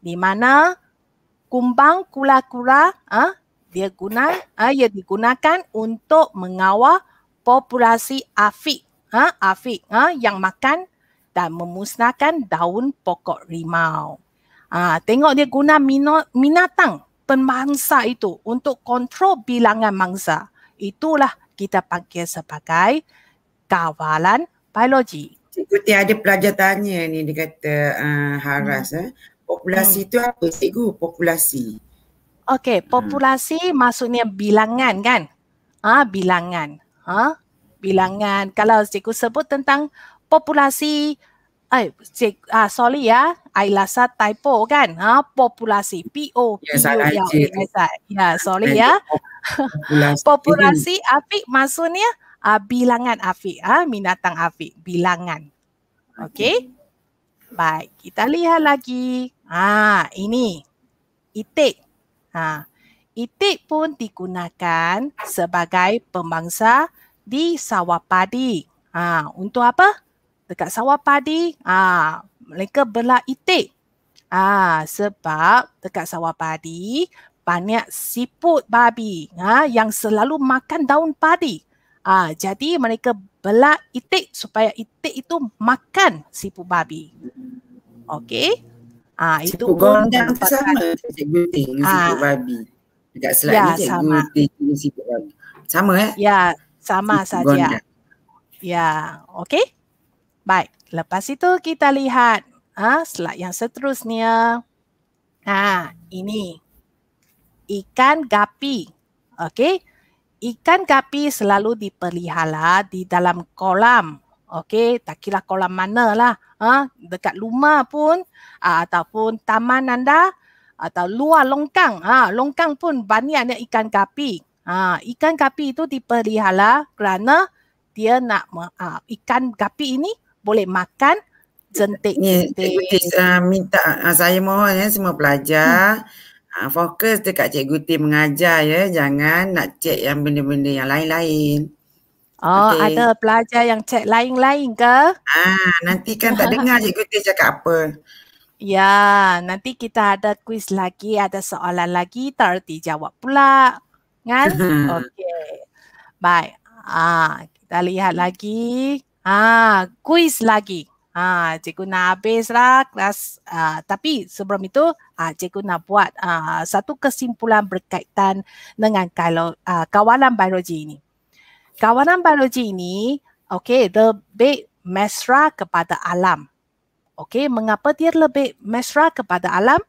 di mana kumbang kura-kura ah, dia guna ah, ia digunakan untuk mengawal populasi afik ah, afik ah, yang makan dan memusnahkan daun pokok rimau. Ah, tengok dia guna mino, binatang pemangsa itu untuk kontrol bilangan mangsa. Itulah kita panggil sebagai kawalan biologi. Cikgu Teh ada pelajar tanya ni, dia kata uh, Haras, hmm. eh. populasi itu hmm. apa cikgu? Populasi. Okey, populasi hmm. maksudnya bilangan kan? Ah, bilangan. Ha? Bilangan. Kalau cikgu sebut tentang populasi, eh, cik, ah, sorry ya, I rasa typo kan? Ha? Populasi. P O P U L A S I. Ya, sorry ya. Populasi, populasi afik maksudnya Uh, bilangan afik, ah, binatang afik, bilangan. Okey. Baik, kita lihat lagi. Ah, ini itik. Ha, itik pun digunakan sebagai pemangsa di sawah padi. Ah, untuk apa? Dekat sawah padi, ah, mereka belah itik. Ah, sebab dekat sawah padi banyak siput babi, ah, yang selalu makan daun padi. Ah, jadi mereka belah itik supaya itik itu makan siput babi. Okey. Ah, itu siput gondang sama cikgu Teh dengan ah, siput babi. Dekat slide ya, ni cikgu Teh dengan siput babi. Sama eh? Ya, sama siput saja. Gondang. Ya, okey. Baik, lepas itu kita lihat ah, slide yang seterusnya. Ah, ini ikan gapi. Okey. Ikan gapi selalu dipelihara di dalam kolam. Okey, tak kira kolam mana lah. Ha? Dekat rumah pun uh, ataupun taman anda atau luar longkang. Ha? Longkang pun banyaknya ikan gapi. Ha? Ikan gapi itu dipelihara kerana dia nak uh, ikan gapi ini boleh makan jentik-jentik. Uh, minta uh, saya mohon ya semua pelajar. Hmm. Ha, fokus dekat cikgu Teh mengajar ya, jangan nak cek yang benda-benda yang lain-lain. Oh, okay. Ada pelajar yang cek lain-lain ke? Ah, nanti kan tak dengar cikgu Teh cakap apa. Ya, nanti kita ada kuis lagi, ada soalan lagi, terti jawab pula. Kan? Okey. Baik. Ah, kita lihat lagi. Ah, kuis lagi. Ah, cikgu nak habis lah kelas. Ah, tapi sebelum itu, ah, cikgu nak buat ah, satu kesimpulan berkaitan dengan kalau ah, kawalan biologi ini. Kawalan biologi ini, okey, lebih mesra kepada alam. Okey, mengapa dia lebih mesra kepada alam?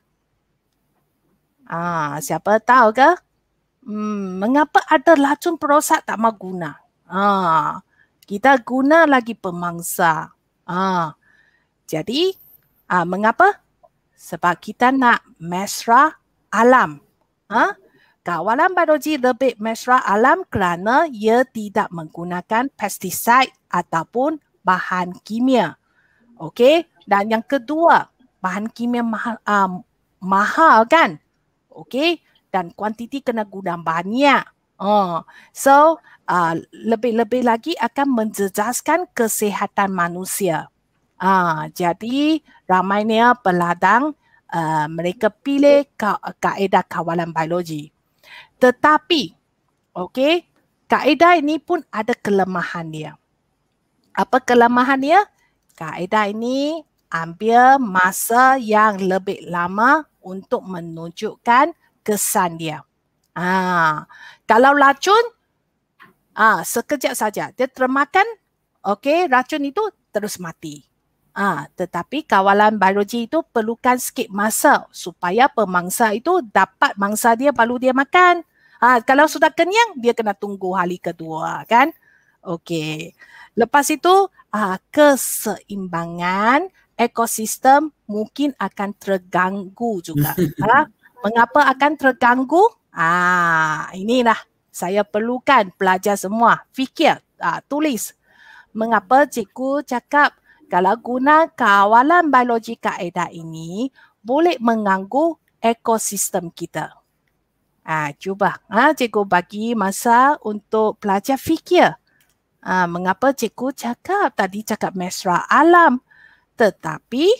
Ah, siapa tahu ke? Hmm, mengapa ada racun perosak tak mau guna? Ah, kita guna lagi pemangsa. Ah, jadi, ah, mengapa? Sebab kita nak mesra alam. Ah, kawalan biologi lebih mesra alam kerana ia tidak menggunakan pestisida ataupun bahan kimia. Okey, dan yang kedua, bahan kimia mahal, um, mahal kan? Okey, dan kuantiti kena guna banyak. Oh, so uh, lebih-lebih lagi akan menjejaskan kesihatan manusia. Ah, jadi ramainya peladang uh, mereka pilih ka- kaedah kawalan biologi. Tetapi, okey, kaedah ini pun ada kelemahan dia. Apa kelemahan dia? Kaedah ini ambil masa yang lebih lama untuk menunjukkan kesan dia. Ah, kalau racun, ah, sekejap saja dia termakan, okey, racun itu terus mati. Ah, tetapi kawalan biologi itu perlukan sikit masa supaya pemangsa itu dapat mangsa dia baru dia makan. Ah, kalau sudah kenyang, dia kena tunggu hari kedua, kan? Okey. Lepas itu, ah, keseimbangan ekosistem mungkin akan terganggu juga. ah, mengapa akan terganggu? Ah, inilah saya perlukan pelajar semua fikir, ah, tulis. Mengapa cikgu cakap kalau guna kawalan biologi kaedah ini boleh mengganggu ekosistem kita. Ah, cuba ah, cikgu bagi masa untuk pelajar fikir. Ah, mengapa cikgu cakap tadi cakap mesra alam, tetapi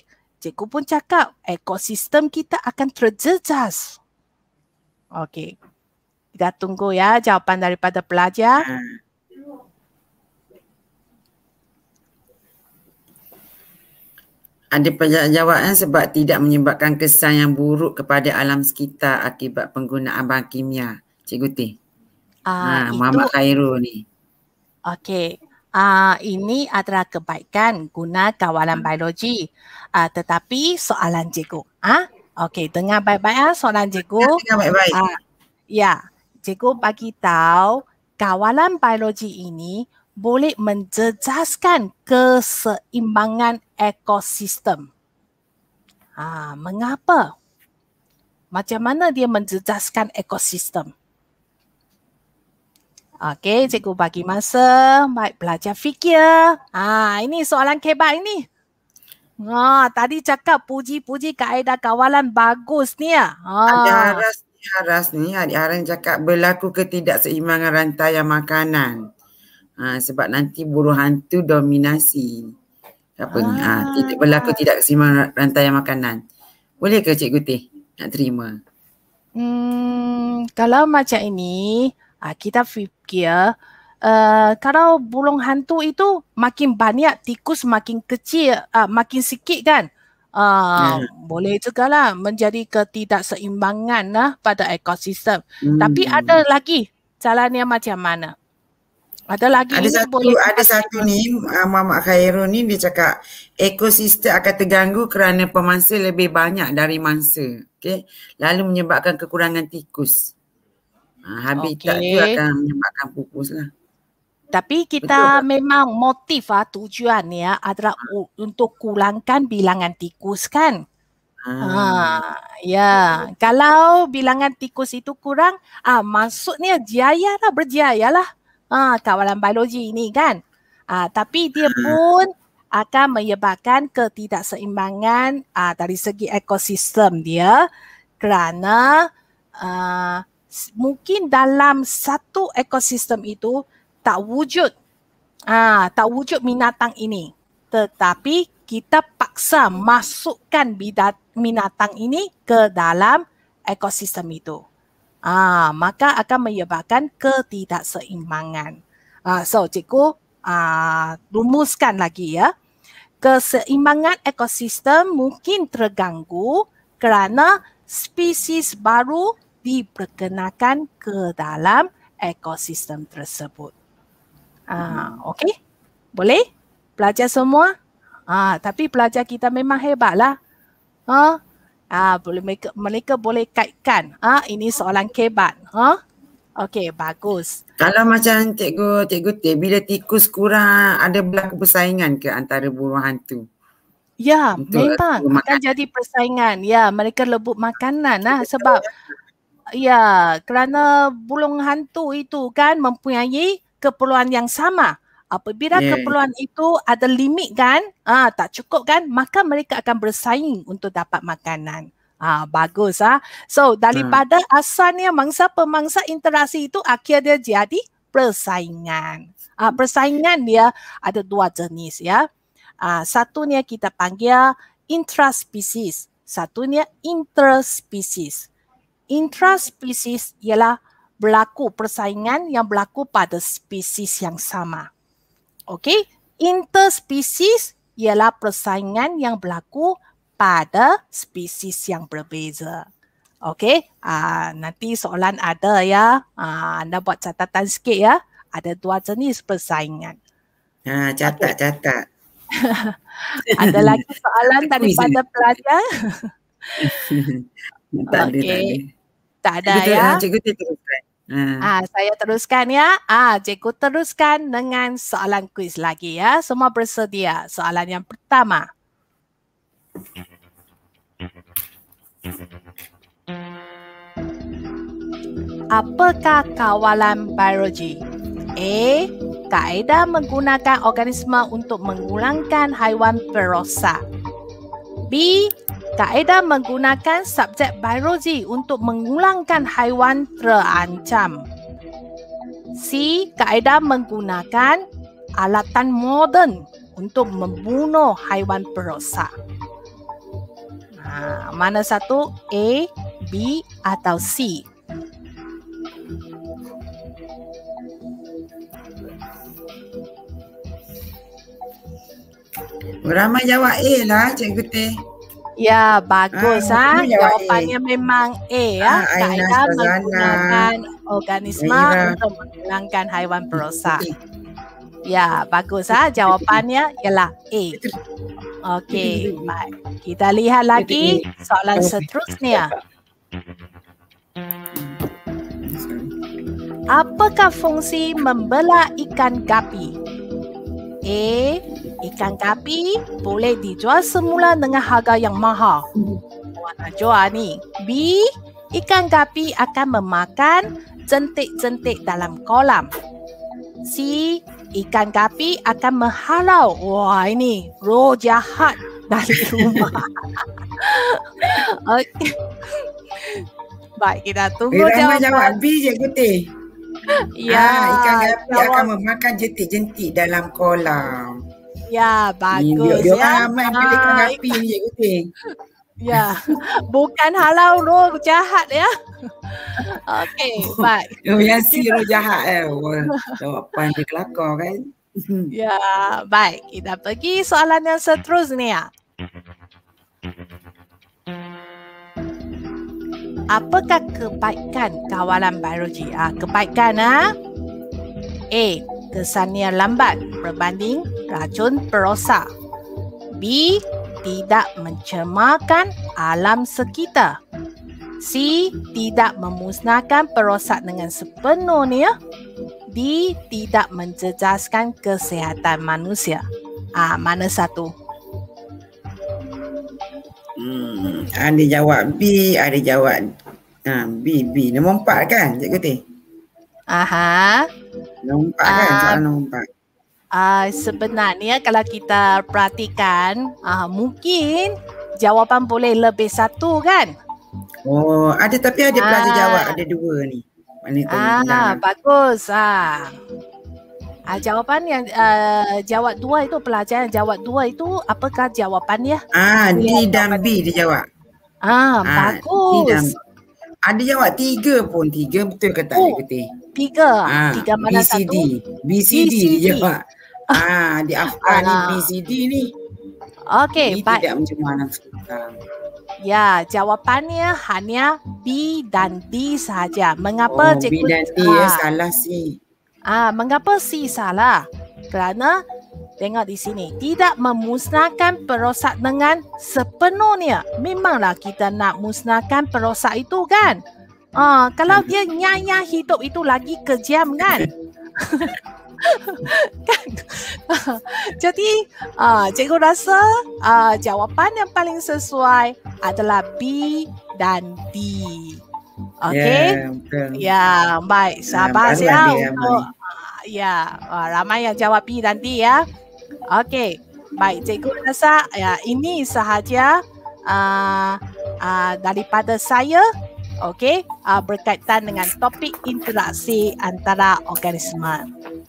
cikgu pun cakap ekosistem kita akan terjejas. Okey. Kita tunggu ya jawapan daripada pelajar. Ada pelajar jawab eh, sebab tidak menyebabkan kesan yang buruk kepada alam sekitar akibat penggunaan bahan kimia. Cikgu Teh. Uh, ha, Muhammad Khairul ni. Okey. Uh, ini adalah kebaikan guna kawalan biologi. Uh, tetapi soalan cikgu. Ah, uh, okey, dengar baik-baik ah soalan cikgu. Dengar baik-baik. Uh, ya, cikgu bagi tahu kawalan biologi ini boleh menjejaskan keseimbangan ekosistem. Ha, mengapa? Macam mana dia menjejaskan ekosistem? Okey, cikgu bagi masa. Baik, belajar fikir. Ha, ini soalan kebat ini. Ha, tadi cakap puji-puji kaedah kawalan bagus ni ya. Ha. Ada Haras ni, Haras ni, Adik Haran cakap berlaku ketidakseimbangan rantaian makanan. Ha, sebab nanti buruh hantu dominasi. Apa ah. ni? Ha, tidak berlaku tidak keseimbangan rantaian makanan. Boleh ke Cikgu Teh nak terima? Hmm, kalau macam ini, kita fikir uh, kalau burung hantu itu makin banyak, tikus makin kecil, uh, makin sikit kan? Uh, ya. Boleh juga lah menjadi ketidakseimbangan lah pada ekosistem. Hmm. Tapi ada lagi caranya macam mana? Ada lagi ada satu boleh ada satu ni uh, Muhammad Khairul ni dia cakap ekosistem akan terganggu kerana pemangsa lebih banyak dari mangsa. Okey, lalu menyebabkan kekurangan tikus. Uh, habitat okay. tu akan menyebabkan pupus lah. Tapi kita betul, memang motif ah tujuan ya adalah uh. untuk kurangkan bilangan tikus kan. Uh. Ha, ya, kalau bilangan tikus itu kurang, ah maksudnya jaya lah, berjaya lah. Ah, kawalan biologi ini kan. Ah, tapi dia pun akan menyebabkan ketidakseimbangan ah, dari segi ekosistem dia kerana ah, mungkin dalam satu ekosistem itu tak wujud ah, tak wujud binatang ini. Tetapi kita paksa masukkan binatang ini ke dalam ekosistem itu. Ah, maka akan menyebabkan ketidakseimbangan. Ah, so, cikgu ah, rumuskan lagi ya. Keseimbangan ekosistem mungkin terganggu kerana spesies baru diperkenalkan ke dalam ekosistem tersebut. Ah, okey? Boleh? Pelajar semua? Ah, tapi pelajar kita memang hebatlah. Ah, Ah, boleh mereka, mereka boleh kaitkan. Ah, ini soalan kebat. Ha? Okey, bagus. Kalau macam cikgu cikgu Teh, bila tikus kurang ada berlaku persaingan ke antara burung hantu? Ya, memang akan jadi persaingan. Ya, mereka lebut makanan lah sebab ya, kerana burung hantu itu kan mempunyai keperluan yang sama. Apabila yeah. keperluan itu ada limit kan, ah, tak cukup kan, maka mereka akan bersaing untuk dapat makanan. Ah, bagus ah. So daripada hmm. asalnya mangsa pemangsa interaksi itu akhirnya jadi persaingan. Ah, persaingan dia ada dua jenis ya. Ah, satunya kita panggil intraspesies, satunya interspesies. Intraspesies ialah berlaku persaingan yang berlaku pada spesies yang sama. Okey, interspesies ialah persaingan yang berlaku pada spesies yang berbeza. Okey, uh, nanti soalan ada ya. Uh, anda buat catatan sikit ya. Ada dua jenis persaingan. Ha, catat, okay. catat. Ada lagi soalan daripada pelajar? tak ada, okay. tak ada. Tak ada cikgu ya. Cikgu teruskan. Hmm. Ah, saya teruskan ya. Ah, cikgu teruskan dengan soalan kuis lagi ya. Semua bersedia. Soalan yang pertama. Apakah kawalan biologi? A. Kaedah menggunakan organisme untuk mengulangkan haiwan perosak. B. Kaedah menggunakan subjek biologi untuk mengulangkan haiwan terancam. C. Kaedah menggunakan alatan moden untuk membunuh haiwan perosak. Ha, mana satu? A, B atau C? Ramai jawab A lah Cikgu Teh. Ya, bagus Ah, ha. itu jawab Jawapannya A. memang A ya. Ah, Aina Kaedah Sazana, menggunakan organisme Zaira. untuk menghilangkan haiwan perosak. Ya, bagus ha. Jawapannya ialah A. Okey, baik. Kita lihat lagi soalan seterusnya. Apakah fungsi membelah ikan gapi? A. Ikan gapi boleh dijual semula dengan harga yang mahal. Awak nak jual ni. B. Ikan gapi akan memakan jentik-jentik dalam kolam. C. Ikan gapi akan menghalau. Wah, ini roh jahat dari rumah. Okey. Baik, kita tunggu Ramai jawapan. jawab B Cikgu Teh. Ya, Ah, ikan gapi jawab- akan memakan jentik-jentik dalam kolam. Ya, Ni, bagus dia, dia ya. orang ramai beli ikan Ah, gapi ni Cikgu Teh. Ya, bukan halau roh jahat ya. Okey, baik. Oh, yang si roh jahat eh. Wah, jawapan dia kelakar kan. Ya, baik. Kita pergi soalan yang seterusnya. Apakah kebaikan kawalan biologi? Ah, kebaikan ah. A. Kesannya lambat berbanding racun perosak. B. Tidak mencemarkan alam sekitar. C. Tidak memusnahkan perosak dengan sepenuhnya. D. Tidak menjejaskan kesihatan manusia. Ah, mana satu? Hmm, ada jawab B, ada jawab ha, B, B. Nombor empat kan Cikgu Teh? Aha. Nombor empat kan? Ah, Soalan nombor empat. Uh, sebenarnya kalau kita perhatikan uh, mungkin jawapan boleh lebih satu kan? Oh, ada tapi ada pelajar Ah. jawab. Ada dua ni. Mana tahu Ah, bilang. bagus. Ah. Ah, jawapan yang uh, jawab dua itu pelajar yang jawab dua itu apakah jawapannya? Ah, D Lihat dan B dia jawab. Ah, Ah, D dan bagus. ada jawab tiga pun. Tiga betul ke tak Oh, Cikgu Teh? Tiga. Ah, Tiga mana B C D. satu? B C D B C D. dia jawab. Ah, di Afghan ni Ah. B C D ni. Okey, B baik. tidak mencemar nafsu. Ah. Ya, jawapannya hanya B dan D sahaja. Mengapa Oh, B cikgu dan D ya, Ah. salah C. Ah, mengapa C salah? Kerana tengok di sini, tidak memusnahkan perosak dengan sepenuhnya. Memanglah kita nak musnahkan perosak itu kan? Ah, kalau dia nyaya hidup itu lagi kejam kan? Kan? Jadi, ah, cikgu rasa ah, jawapan yang paling sesuai adalah B dan D. Okey? Ya, betul. Ya, baik. Sabar baru ya ada untuk Amal. ah, ya, ah, ramai yang jawab B dan D ya. Okey. Baik, cikgu rasa ya ini sahaja uh, uh, daripada saya. Okey, uh, berkaitan dengan topik interaksi antara organisme.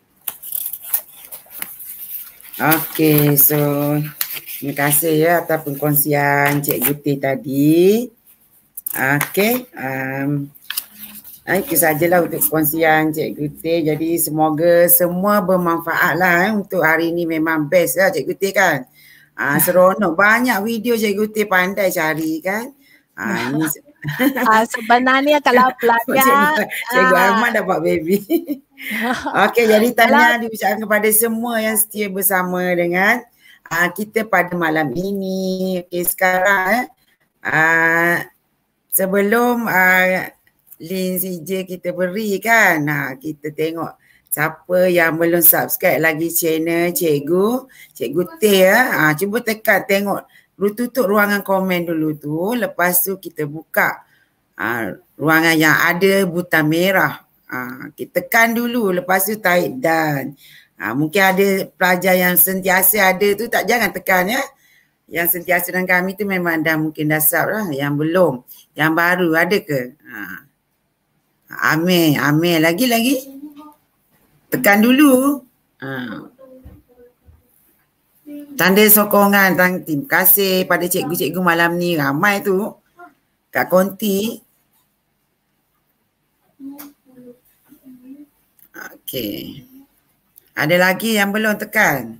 Okey, so terima kasih ya atas perkongsian Cikgu Teh tadi. Okey, um, itu sajalah untuk perkongsian Cikgu Teh. Jadi semoga semua bermanfaat lah eh. Untuk hari ni memang best lah Cikgu Teh kan. Ah, seronok, banyak video Cikgu Teh pandai cari kan. Ah, ini Uh, sebenarnya kalau pelajar Cikgu, Cikgu ah, Ahmad dapat baby. Okey, jadi tanya dibicarakan kepada semua yang setia bersama dengan uh, kita pada malam ini. Okey, sekarang eh, uh, sebelum uh, link C J kita beri kan, uh, kita tengok siapa yang belum subscribe lagi channel Cikgu, Cikgu Teh ya. Uh, cuba tekan tengok, tutup ruangan komen dulu tu, lepas tu kita buka uh, ruangan yang ada butang merah. Ha, kita tekan dulu, lepas tu tarik dan. Ha, mungkin ada pelajar yang sentiasa ada tu, tak jangan tekan ya. Yang sentiasa dengan kami tu memang dah mungkin dah sub lah. Yang belum, yang baru ada ke? Ha. Amir, Amir lagi-lagi. Tekan dulu. Ha. Tanda sokongan, terima kasih pada cikgu-cikgu malam ni. Ramai tu kat konti. Okey. Ada lagi yang belum tekan?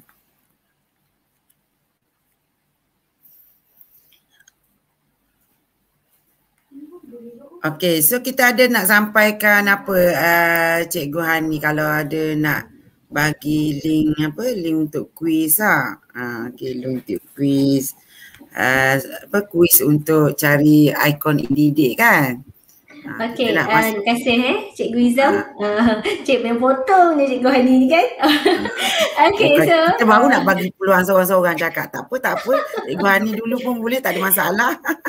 Okey, so kita ada nak sampaikan apa uh, Cikgu Hani, kalau ada nak bagi link apa, link untuk kuis ah. Uh, okey, link untuk kuis. Uh, apa kuis untuk cari ikon e-didik kan? Okey, uh, terima kasih eh Cikgu Izam. Uh, Cik main potong je Cikgu Hani ni kan. Okey, so kita baru uh, nak bagi peluang seorang-seorang cakap. Tak apa, tak apa. Cikgu Hani dulu pun boleh, tak ada masalah.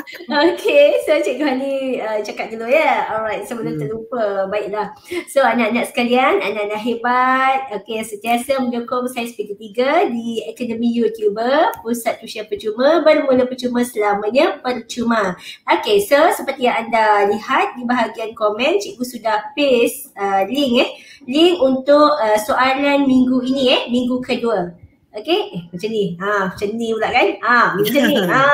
Okey, so Cikgu Hani uh, cakap dulu ya. Alright, sebelum hmm. terlupa. Baiklah. So anak-anak sekalian, anak-anak hebat, okey, sentiasa menyokong Sains P T tiga di Akademi YouTuber, Pusat Tuition Percuma, bermula percuma selamanya percuma. Okey, so seperti yang anda lihat di bahagian komen, cikgu sudah paste uh, link eh link untuk uh, soalan minggu ini eh minggu kedua. Okey, eh macam ni. Ha, macam ni pula kan? Ah, ha, macam ni. Ha.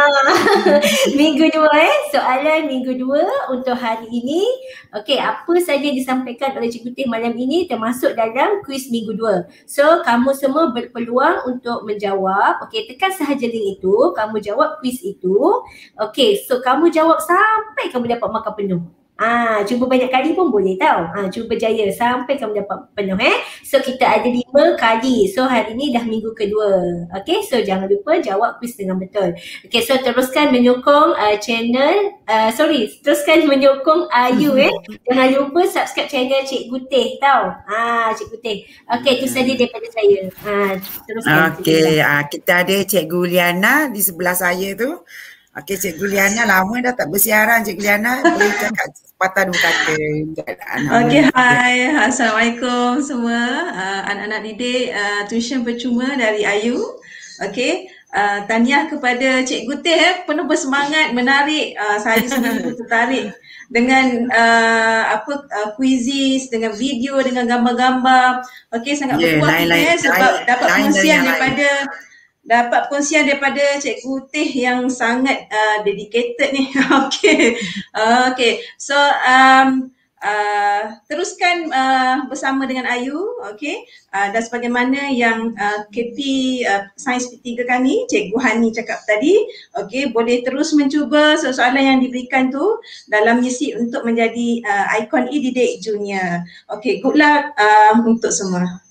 Minggu dua eh, soalan minggu dua untuk hari ini. Okey, apa saja disampaikan oleh Cikgu Teh malam ini termasuk dalam kuis minggu dua. So, kamu semua berpeluang untuk menjawab. Okey, tekan sahaja link itu, kamu jawab kuis itu. Okey, so kamu jawab sampai kamu dapat markah penuh. Ah, cuba banyak kali pun boleh tau. Ah, cuba berjaya sampai kamu dapat penuh eh. So kita ada lima kali. So hari ni dah minggu kedua. Okay, so jangan lupa jawab kuis dengan betul. Okay, so teruskan menyokong uh, channel, uh, sorry, teruskan menyokong Ayu eh. Jangan lupa subscribe channel Cikgu Teh tau. Ah, Cikgu Teh. Okay, itu saja daripada saya. Ah, teruskan. Okay, ah, kita ada Cikgu Liana di sebelah saya tu. Okey, Cikgu Liana lama dah tak bersiaran. Cikgu Liana boleh cakap sepatah dua kata. Okey, hai. Assalamualaikum semua. Uh, anak-anak didik uh, tuition percuma dari Ayu. Okey, uh, tahniah kepada Cikgu Teh eh, penuh bersemangat, menarik. Uh, saya sendiri tertarik dengan uh, apa uh, quizzes, dengan video, dengan gambar-gambar. Okey, sangat yeah, berpuas hati eh, sebab lain, dapat pengusian daripada lain. Dapat pengusian daripada Cikgu Teh yang sangat uh, dedicated ni. Okey. Uh, Okey. So um uh, teruskan uh, bersama dengan Ayu, okey. Uh, dan sebagaimana yang uh, K P uh, Sains P tiga kami, Cikgu Hani cakap tadi, okey, boleh terus mencuba soalan yang diberikan tu dalam misi untuk menjadi uh, ikon e-didik junior. Okey, good luck uh, untuk semua.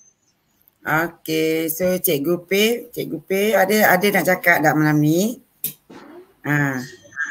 Okey, so Cikgu P, Cikgu P ada ada nak cakap tak malam ni? Ha.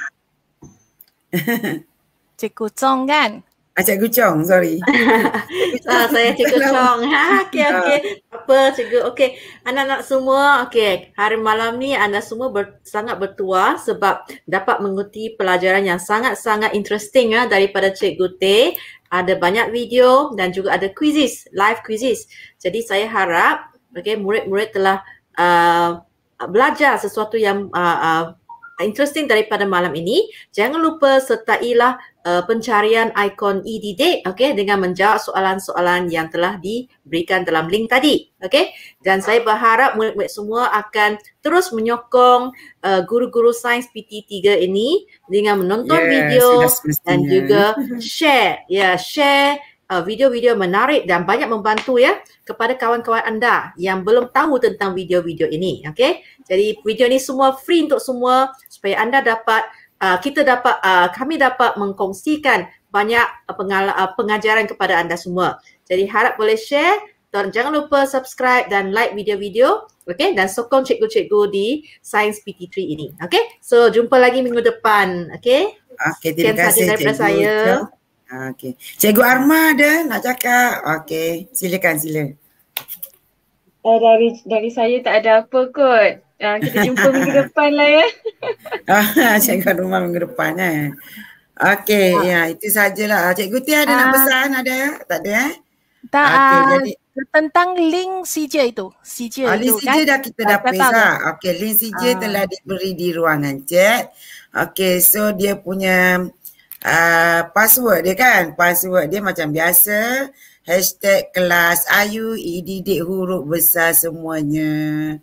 Cikgu Chong kan? Ah, Cikgu Chong, sorry. ah, saya Cikgu Chong. Ha, okey okey. Apa Cikgu? Okey, anak-anak semua, okey. Hari malam ni anda semua ber, sangat bertuah sebab dapat mengikuti pelajaran yang sangat-sangat interesting ya daripada Cikgu Teh. Ada banyak video dan juga ada quizzes, live quizzes. Jadi saya harap okay, murid-murid telah uh, belajar sesuatu yang uh, uh, interesting daripada malam ini. Jangan lupa sertailah uh, pencarian ikon e-didik okay, dengan menjawab soalan-soalan yang telah diberikan dalam link tadi. Okay? Dan saya berharap murid-murid semua akan terus menyokong uh, guru-guru Sains P T tiga ini dengan menonton yes, video dan juga share. Ya, yeah, share uh, video-video menarik dan banyak membantu ya kepada kawan-kawan anda yang belum tahu tentang video-video ini. Okay? Jadi video ini semua free untuk semua supaya anda dapat, uh, kita dapat, uh, kami dapat mengkongsikan banyak uh, pengal- uh, pengajaran kepada anda semua. Jadi harap boleh share. Dan jangan lupa subscribe dan like video-video, okay? Dan sokong cikgu-cikgu di Sains P T tiga ini, okay? So jumpa lagi minggu depan, okay? Okay, terima kasih daripada cikgu. Saya. Okay. Cikgu Arma ada nak cakap? Okay, silakan sila. Uh, dari dari saya tak ada apa kot. Uh, kita jumpa minggu depan lah ya. Ah, Cikgu Arma minggu depan eh. Okay, ah. ya itu sajalah. Cikgu Tia ada ah. nak pesan ada? Tak ada eh? Tak, okay, uh, jadi tentang link C J itu. C J oh, link itu C J kan? dah kita dah paste lah. Okey, link C J uh. telah diberi di ruangan chat. Okey, so dia punya uh, password dia kan. Password dia macam biasa. Hashtag kelas Ayu e-didik huruf besar semuanya.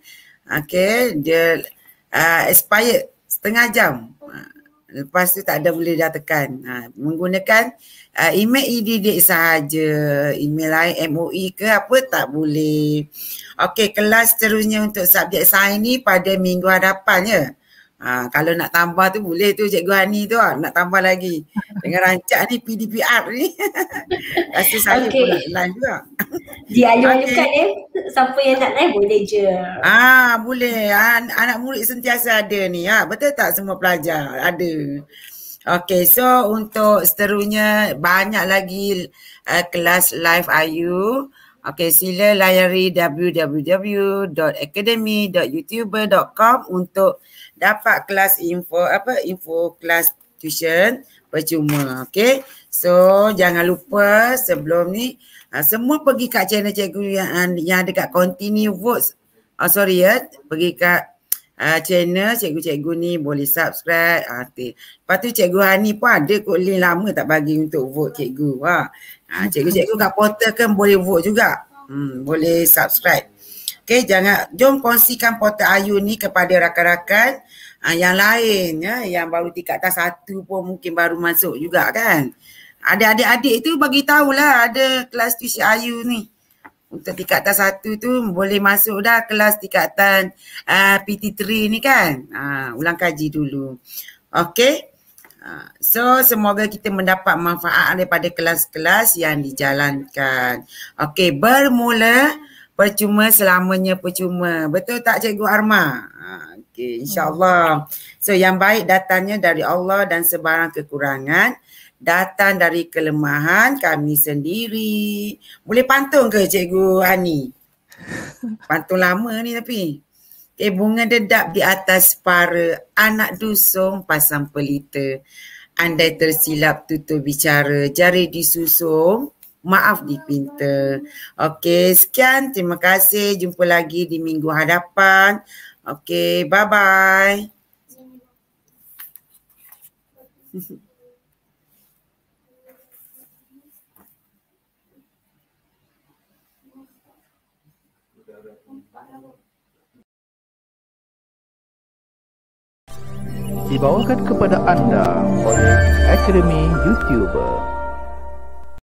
Okay, dia uh, expired setengah jam. Uh, lepas tu tak ada boleh dah tekan. Uh, menggunakan uh, email e-didik sahaja. Email lain M O E ke apa tak boleh. Okay, kelas seterusnya untuk subjek sains ni pada minggu hadapan ya. Ha, kalau nak tambah tu boleh tu Cikgu Hani tu nak tambah lagi. Dengan rancak ni P D P R ni. Rasa saya okay. pun nak live juga. Dialu-alukan okay. eh. Siapa yang nak live boleh je. Ah, boleh. An- anak murid sentiasa ada ni. Ha, betul tak semua pelajar? Ada. Okay, so untuk seterusnya banyak lagi uh, kelas live I U. Okay, sila layari w w w dot academy dot youtuber dot com untuk dapat kelas info apa info kelas tuition percuma. Okay, so jangan lupa sebelum ni uh, semua pergi kat channel cikgu yang yang dekat continue votes. Oh sorry ya, pergi kat uh, channel cikgu-cikgu ni boleh subscribe. Uh, Lepas tu Cikgu Hani pun ada kot link lama tak bagi untuk vote cikgu. Ha. Ha, cikgu-cikgu kat portal kan boleh vote juga. Hmm, boleh subscribe. Okay, jangan, jom kongsikan portal Ayu ni kepada rakan-rakan uh, yang lain ya, yang baru tingkatan satu pun mungkin baru masuk juga kan. Ada adik-adik tu bagi tahulah ada kelas tuition Ayu ni. Untuk tingkatan satu tu boleh masuk dah kelas tingkatan uh, P T tiga ni kan. Uh, ulang kaji dulu. Okay. So semoga kita mendapat manfaat daripada kelas-kelas yang dijalankan. Okey, bermula percuma selamanya percuma. Betul tak Cikgu Arma? Okey, insya-Allah. So yang baik datangnya dari Allah dan sebarang kekurangan datang dari kelemahan kami sendiri. Boleh pantun ke Cikgu Hani? Pantun lama ni tapi. Eh, bunga dedap di atas para anak dusung pasang pelita. Andai tersilap tutur bicara, jari disusung, maaf dipinta. Okey, sekian. Terima kasih. Jumpa lagi di minggu hadapan. Okey, bye-bye. Dibawakan kepada anda oleh Academy YouTuber.